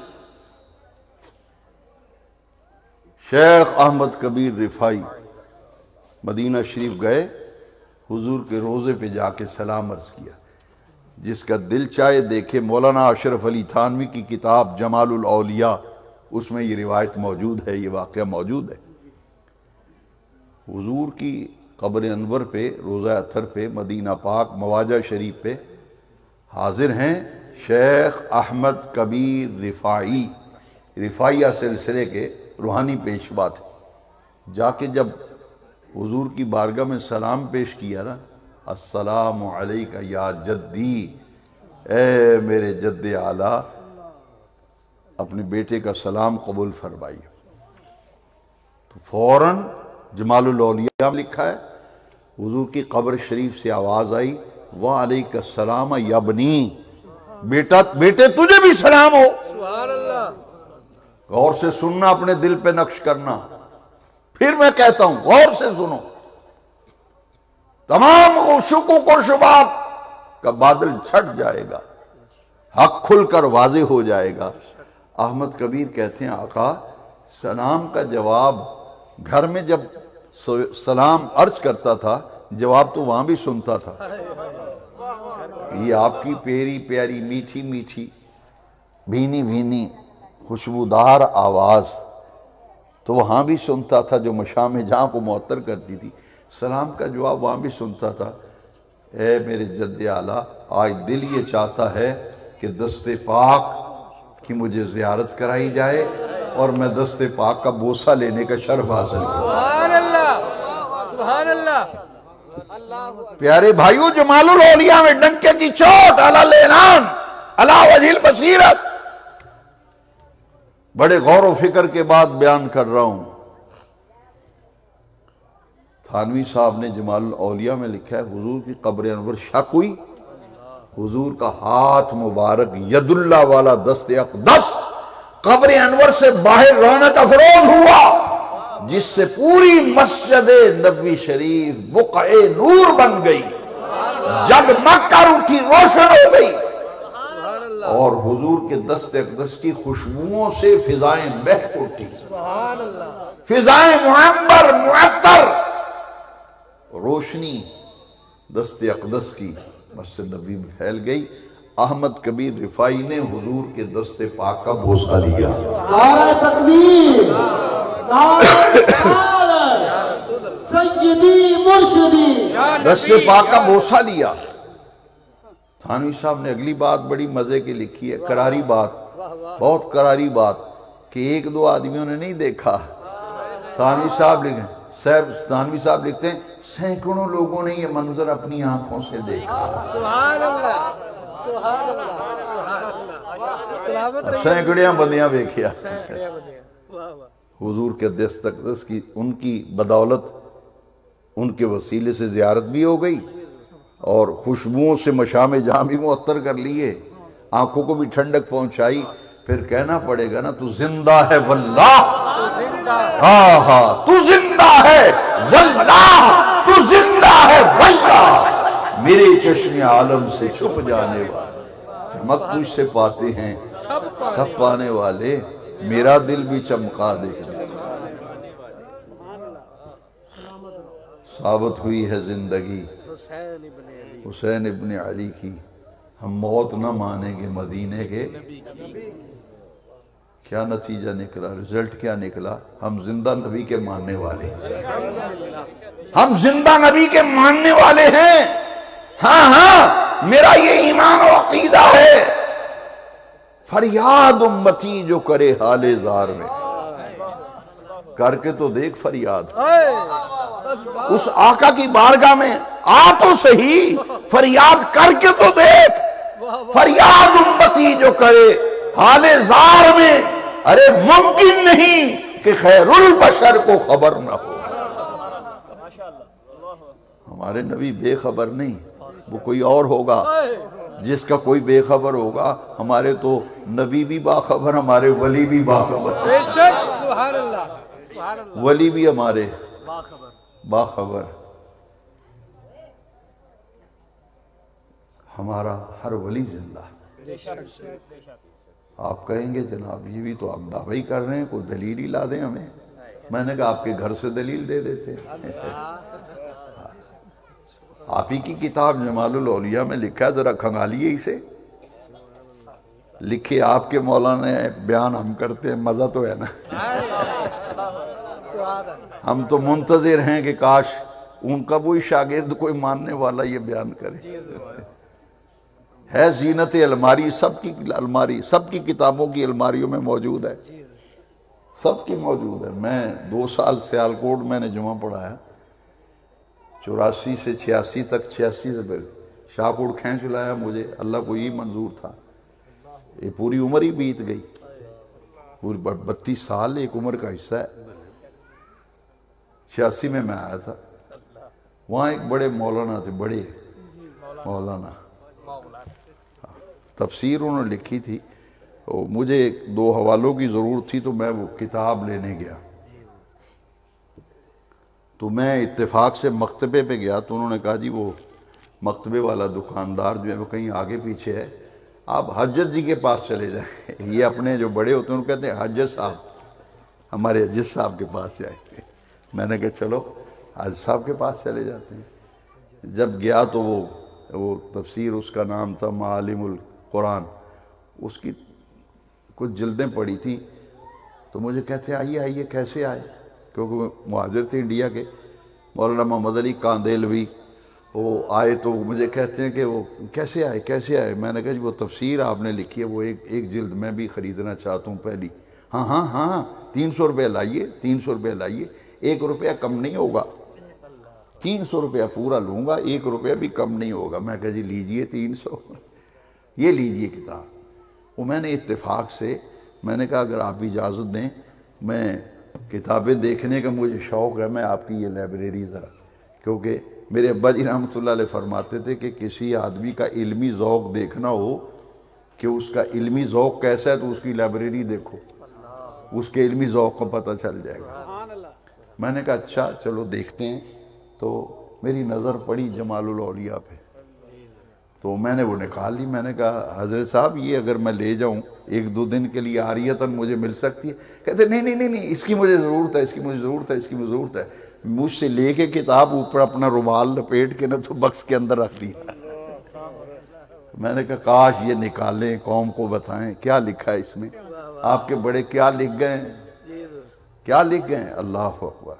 شیخ احمد کبیر رفاعی مدینہ شریف گئے، حضور کے روزے پہ جا کے سلام عرض کیا۔ جس کا دل چاہے دیکھے، مولانا اشرف علی تھانوی کی کتاب جمال الاولیاء، اس میں یہ روایت موجود ہے، یہ واقعہ موجود ہے۔ حضور کی قبر انور پہ روزہ اطہر پہ مدینہ پاک مواجہ شریف پہ حاضر ہیں شیخ احمد کبیر رفاعی، رفاعیہ سلسلے کے روحانی پیشوا تھے۔ جا کے جب حضور کی بارگاہ میں سلام پیش کیا نا، السلام علیکہ یا جدی، اے میرے جد اعلیٰ، اپنے بیٹے کا سلام قبول فرمائیے۔ تو فوراً جمال الاولیاء میں لکھا ہے، حضور کی قبر شریف سے آواز آئی، وعلیکہ السلام یا بنی، بیٹے تجھے بھی سلام ہو۔ سبحان اللہ، غور سے سننا، اپنے دل پہ نقش کرنا۔ پھر میں کہتا ہوں غور سے سنو، تمام شکوک و شبہات کا بادل چھٹ جائے گا، حق کھل کر واضح ہو جائے گا۔ احمد کبیر کہتے ہیں آقا سلام کا جواب، گھر میں جب سلام عرض کرتا تھا جواب تو وہاں بھی سنتا تھا، یہ آپ کی پیری پیاری میٹھی میٹھی بھینی بھینی خوشبودار آواز تو وہاں بھی سنتا تھا، جو مشام جہاں کو معطر کرتی تھی، سلام کا جواب وہاں بھی سنتا تھا۔ اے میرے جد اعلیٰ، آج دل یہ چاہتا ہے کہ دست پاک کی مجھے زیارت کرائی جائے اور میں دست پاک کا بوسہ لینے کا شرف حاصل کروں۔ سبحان اللہ، سبحان اللہ۔ پیارے بھائیو، جمال الاولیاء میں ڈنکے کی چوٹ، علی العنان، علی وجہ البصیرت، بڑے غور و فکر کے بعد بیان کر رہا ہوں۔ تھانوی صاحب نے جمال الاولیاء میں لکھا ہے، حضور کی قبر انور شک ہوئی، حضور کا ہاتھ مبارک ید اللہ والا دست اقدس قبر انور سے باہر رونق افروز ہوا، جس سے پوری مسجد نبوی شریف بقعہ نور بن گئی، جگمگ کر اٹھی، روشن ہو گئی، اور حضور کے دست اقدس کی خوشبوؤں سے فضائیں مہک اٹھی، سبحان اللہ، فضائیں معمبر معطر، روشنی دست اقدس کی مسجد نبی میں پھیل گئی۔ احمد کبیر رفاعی نے حضور کے دست پاک کا بوسہ لیا۔ نعرہ تکبیر، نعرہ رسالت، سیدی مرشدی، دست پاک کا بوسہ لیا۔ تھانوی صاحب نے اگلی بات بڑی مزے کی لکھی ہے، کراری بات، بہت کراری بات، کہ ایک دو آدمیوں نے نہیں دیکھا۔ تھانوی صاحب لکھتے ہیں سینکڑوں لوگوں نے یہ منظر اپنی آنکھوں سے دیکھا، سبحان اللہ، سبحان اللہ، سلامت رہیے، سینکڑیاں بندیاں دیکھیا۔ سینکڑیاں بندیاں، واہ واہ، حضور کے دست اقدس کی ان کی بدولت، ان کے وسیلے سے زیارت بھی ہو گئی اور خوشبوؤں سے مشام جہاں بھی معطر کر لیے، آنکھوں کو بھی ٹھنڈک پہنچائی۔ پھر کہنا پڑے گا نا تو زندہ ہے واللہ، ہاں ہاں تو زندہ ہے واللہ، تو زندہ ہے واللہ، میرے چشم عالم سے چھپ جانے والے، چمک تجھ سے پاتے ہیں سب پانے والے، میرا دل بھی چمکا دے۔ ثابت ہوئی ہے زندگی حسین ابن علی، حسین ابن علی کی، ہم موت نہ مانیں گے مدینے کے۔ کیا نتیجہ نکلا، رزلٹ کیا نکلا؟ ہم زندہ نبی کے ماننے والے ہیں، ہم زندہ نبی کے ماننے والے ہیں۔ ہاں ہاں میرا یہ ایمان و عقیدہ ہے، فریاد امتی جو کرے حال زار میں، کر کے تو دیکھ فریاد، اس آقا کی بارگاہ میں آ تو صحیح، فریاد کر کے تو دیکھ، فریاد امتی جو کرے حال زار میں، ارے ممکن نہیں کہ خیر البشر کو خبر نہ ہو۔ ہمارے نبی بے خبر نہیں، وہ کوئی اور ہوگا جس کا کوئی بے خبر ہوگا۔ ہمارے تو نبی بھی باخبر، ہمارے ولی بھی باخبر، بے شک، سبحان اللہ، سبحان اللہ، ولی بھی ہمارے باخبر، باخبر۔ ہمارا ہر ولی زندہ۔ آپ کہیں گے جناب یہ بھی تو آپ دعویٰ کر رہے ہیں، کوئی دلیل ہی لا دیں ہمیں۔ میں نے کہا آپ کے گھر سے دلیل دے دیتے۔ آپ ہی کی کتاب جمال الاولیاء میں لکھا ہے، ذرا کھنگالیے اسے، لکھے آپ کے مولانا نے، بیان ہم کرتے ہیں، مزہ تو ہے نا۔ ہم تو منتظر ہیں کہ کاش ان کا وہی شاگرد کوئی ماننے والا یہ بیان کرے۔ ہے زینت الماری، سب کی الماری، سب کی کتابوں کی الماریوں میں موجود ہے، سب کی موجود ہے۔ میں 2 سال سیالکوٹ میں نے جمعہ پڑھایا، 84 سے 86 تک، 86 سے پہلے شاہکوٹ کھینچ لایا مجھے، اللہ کو یہ منظور تھا۔ یہ پوری عمر ہی بیت گئی، پوری 32 سال ایک عمر کا حصہ ہے۔ 86 میں آیا تھا، وہاں ایک بڑے مولانا تھے، بڑے مولانا، تفسیر انہوں نے لکھی تھی، مجھے 2 حوالوں کی ضرورت تھی تو میں وہ کتاب لینے گیا، تو میں اتفاق سے مکتبے پہ گیا تو انہوں نے کہا جی وہ مکتبے والا دکاندار جو ہے وہ کہیں آگے پیچھے ہے، آپ حجت جی کے پاس چلے جائیں۔ یہ اپنے جو بڑے ہوتے ہیں ان کہتے ہیں حجت صاحب، ہمارے حجت صاحب کے پاس جائیں گے۔ میں نے کہا چلو حجت صاحب کے پاس چلے جاتے ہیں۔ جب گیا تو وہ تفسیر، اس کا نام تھا معالم القرآن، اس کی کچھ جلدیں پڑی تھیں، تو مجھے کہتے ہیں آئیے آئیے، کیسے آئے؟ کیونکہ وہ مہاجر تھے انڈیا کے، مولانا محمد علی کاندیلوی، وہ آئے تو مجھے کہتے ہیں کہ وہ کیسے آئے؟ میں نے کہا جی وہ تفسیر آپ نے لکھی ہے، وہ ایک جلد میں بھی خریدنا چاہتا ہوں پہلی۔ ہاں 300 روپے لائیے، 300 روپے لائیے، 1 روپیہ کم نہیں ہوگا، 300 روپیہ پورا لوں گا، 1 روپیہ بھی کم نہیں ہوگا۔ میں کہا جی لیجئے 300، یہ لیجئے کتاب۔ وہ میں نے اتفاق سے، میں نے کہا اگر آپ اجازت دیں، میں کتابیں دیکھنے کا مجھے شوق ہے، میں آپ کی یہ لائبریری ذرا، کیونکہ میرے ابا جی رحمۃ اللہ علیہ فرماتے تھے کہ کسی آدمی کا علمی ذوق دیکھنا ہو کہ اس کا علمی ذوق کیسا ہے تو اس کی لائبریری دیکھو، اس کے علمی ذوق کا پتہ چل جائے گا۔ میں نے کہا اچھا چلو دیکھتے ہیں، تو میری نظر پڑی جمال الاولیاء پہ، تو میں نے وہ نکال لی۔ میں نے کہا حضرت صاحب یہ اگر میں لے جاؤں 1-2 دن کے لیے عاریتاً مجھے مل سکتی ہے؟ کہتے نہیں، اس کی مجھے ضرورت ہے، اس کی مجھے ضرورت ہے۔ مجھ سے لے کے کتاب اوپر اپنا رومال لپیٹ کے نہ تو بکس کے اندر رکھ دیا۔ میں نے کہا کاش یہ نکالیں، قوم کو بتائیں کیا لکھا ہے اس میں، آپ کے بڑے کیا لکھ گئے ہیں، اللہ اکبر۔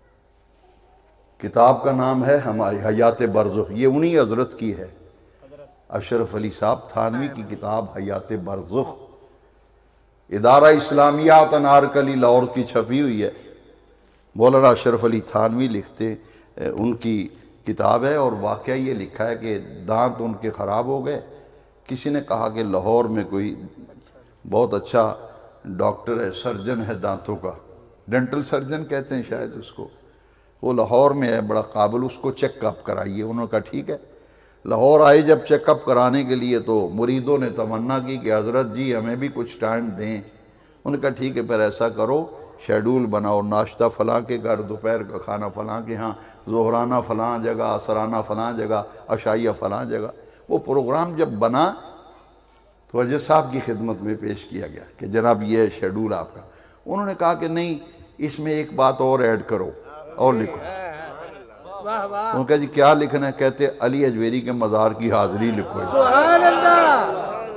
کتاب کا نام ہے ہماری حیات برزخ، یہ انہی حضرت کی ہے، اشرف علی صاحب تھانوی کی کتاب حیات برزخ، ادارہ اسلامیات انارکلی لاہور کی چھپی ہوئی ہے، مولانا اشرف علی تھانوی لکھتے، ان کی کتاب ہے، اور واقعہ یہ لکھا ہے کہ دانت ان کے خراب ہو گئے. کسی نے کہا کہ لاہور میں کوئی بہت اچھا ڈاکٹر ہے، سرجن ہے دانتوں کا، ڈینٹل سرجن کہتے ہیں شاید اس کو، وہ لاہور میں ہے بڑا قابل، اس کو چیک اپ کرائیے. انہوں نے کہا ٹھیک ہے. لاہور آئے جب چیک اپ کرانے کے لیے تو مریدوں نے تمنا کی کہ حضرت جی ہمیں بھی کچھ ٹائم دیں. انہوں نے کہا ٹھیک ہے، پھر ایسا کرو شیڈول بناؤ، ناشتہ فلاں کے گھر، دوپہر کا کھانا فلاں کے ہاں، ظہرانہ فلاں جگہ، عصرانہ فلاں جگہ، عشائیہ فلاں جگہ. وہ پروگرام جب بنا تو اجے صاحب کی خدمت میں پیش کیا گیا کہ جناب یہ شیڈول آپ کا. انہوں نے کہا کہ نہیں، اس میں ایک بات اور ایڈ کرو اور لکھو. انہوں نے کہا جی کیا لکھنا ہے؟ کہتے علی اجویری کے مزار کی حاضری لکھو. سبحان اللہ.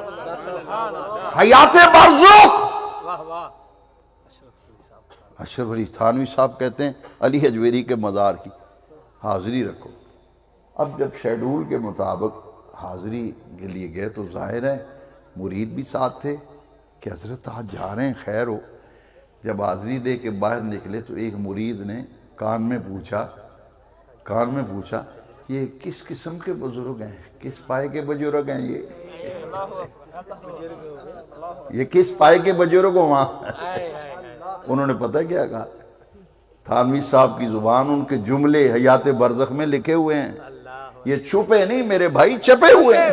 حیات برزخ. اشرف علی تھانوی صاحب کہتے ہیں علی اجویری کے مزار کی حاضری رکھو. اب جب شیڈول کے مطابق حاضری کے لیے گئے تو ظاہر ہے مرید بھی ساتھ تھے کہ حضرت آج جا رہے ہیں، خیر ہو. جب حاضری دے کے باہر نکلے تو ایک مرید نے کان میں پوچھا یہ کس قسم کے بزرگ ہیں، کس پائے کے بزرگ ہیں یہ کس پائے کے بزرگ ہو وہاں. انہوں نے پتہ کیا کہا؟ تھانوی صاحب کی زبان، ان کے جملے حیات برزخ میں لکھے ہوئے ہیں، یہ چھپے نہیں میرے بھائی، چھپے ہوئے ہیں.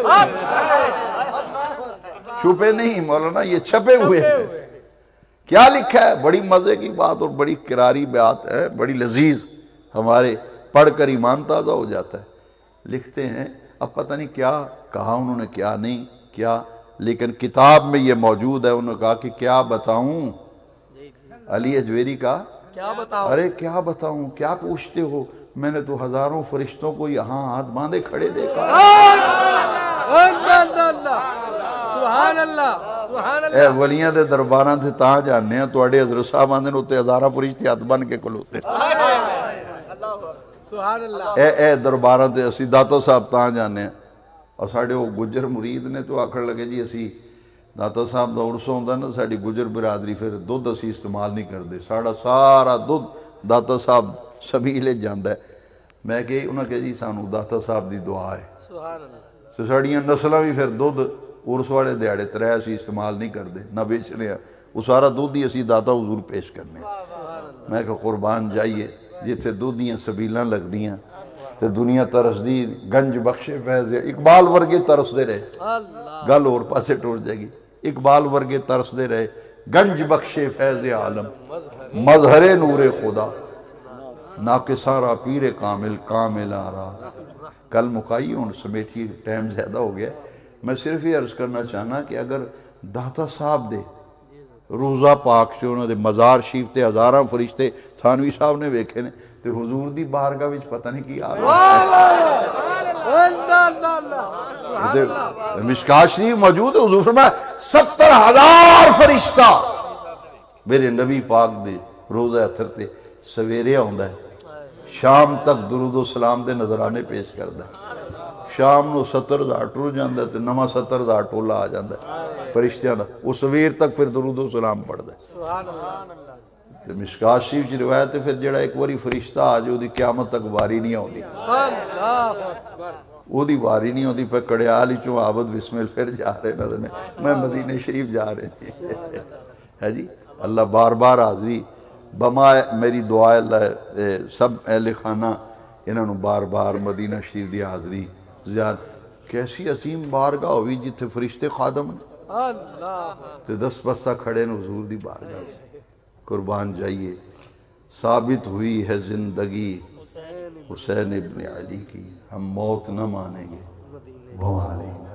چھپے نہیں مولانا، یہ چھپے ہوئے ہیں. کیا لکھا ہے؟ بڑی مزے کی بات اور بڑی کراری بات ہے، بڑی لذیذ، ہمارے پڑھ کر ایمان تازہ ہو جاتا ہے. لکھتے ہیں، اب پتہ نہیں کیا کہا انہوں نے، کیا نہیں کیا، لیکن کتاب میں یہ موجود ہے. انہوں نے کہا کہ کیا بتاؤں علی اجویری کا، کیا بتاؤ؟ ارے کیا بتاؤں، کیا پوچھتے ہو، میں نے تو ہزاروں فرشتوں کو یہاں ہاتھ باندھے کھڑے دیکھا. سبحان اللہ، سبحان اللہ. اے ولیاں دے درباراں تے تاں جاننے ہیں، توڑے حضرت صاحب آندھے ہوتے ہزارہ فرشتے ہاتھ بن کے کھلوتے. سبحان اللہ. اے درباراں تے اسی داتا صاحب تاں جاننے ہیں. اور ساڑھے وہ گجر مرید نے تو آکھر لگے جی اسی داتا صاحب دا عرصہ ہوندہ نا، ساڑھی گجر برادری پھر دودھ اسی استعمال نہیں کر دے، ساڑھا سارا دودھ داتا صاحب سبیلے جاندہ ہے. میں کہ انہوں نے کہا جی سانو داتا صاحب دی دعا ہے. سبحان اللہ. سو ساڑھیاں نسلہ بھی پھر دودھ عرص والے دیاڑے ترے اسی استعمال نہیں کر دے، نہ بیچ رہے ہیں، وہ سارا دودھ ہی اسی داتا حضور پیش کرنے. میں کہ قربان جائیے جتھے دودھیاں سبیلاں لگ دیاں تے دنیا ترس دی، گنج بخشے فیض. اقبال ورگے ترس دے رہے، گل اور پاسے ٹوٹ جائے گی. اقبال ورگے ترس دے رہے، گنج بخشے فیض عالم، مظہر نور خدا، ناقصارا پیر کامل کامل آرا. کل مکائی ہوں سمیٹھی، ٹائم زیادہ ہو گیا. میں صرف یہ عرض کرنا چاہنا کہ اگر داتا صاحب دے روزہ پاک سے انہوں نے مزار شریف تے ہزاراں فرشتے تھانوی صاحب نے ویکھے نے تے حضور دی بارگاہ وچ پتہ نہیں کی آ رہا. مشکات شریف موجود ہے، حضور فرمایا 70,000 فرشتہ میرے نبی پاک دے روزہ اتھر تے سویرے آندا ہے، شام تک درود و سلام دے نظرانے پیش کردا ہے. شام نو 70,000 ٹر جاندہ ہے تے نواں 70,000 ٹولا آ جاندہ ہے فرشتیاں دا. وہ سویر تک پھر درود و سلام پڑھدا ہے. سبحان اللہ. تے مشکات شریف کی روایت ہے پھر جڑا ایک واری فرشتہ آ جو دی قیامت تک واری نہیں آؤندی، اللہ اکبر. وہ دی واری نہیں ہوتی. پہ کڑیال ہی چوں عابد بسم اللہ پھر جا رہے نا، میں مدینہ شریف جا رہے ہے جی. اللہ بار بار حاضری بما میری دعا ہے اللہ سب اہل خانہ انہوں بار بار مدینہ شریف دی حاضری زیارت. کیسی عظیم بارگاہ ہوئی جتھے فرشتے خادم اللہ. تے دست بستہ کھڑے نے حضور دی بارگاہ سے. قربان جائیے، ثابت ہوئی ہے زندگی حسین ابن علی کی، ہم موت نہ مانیں گے وہ علی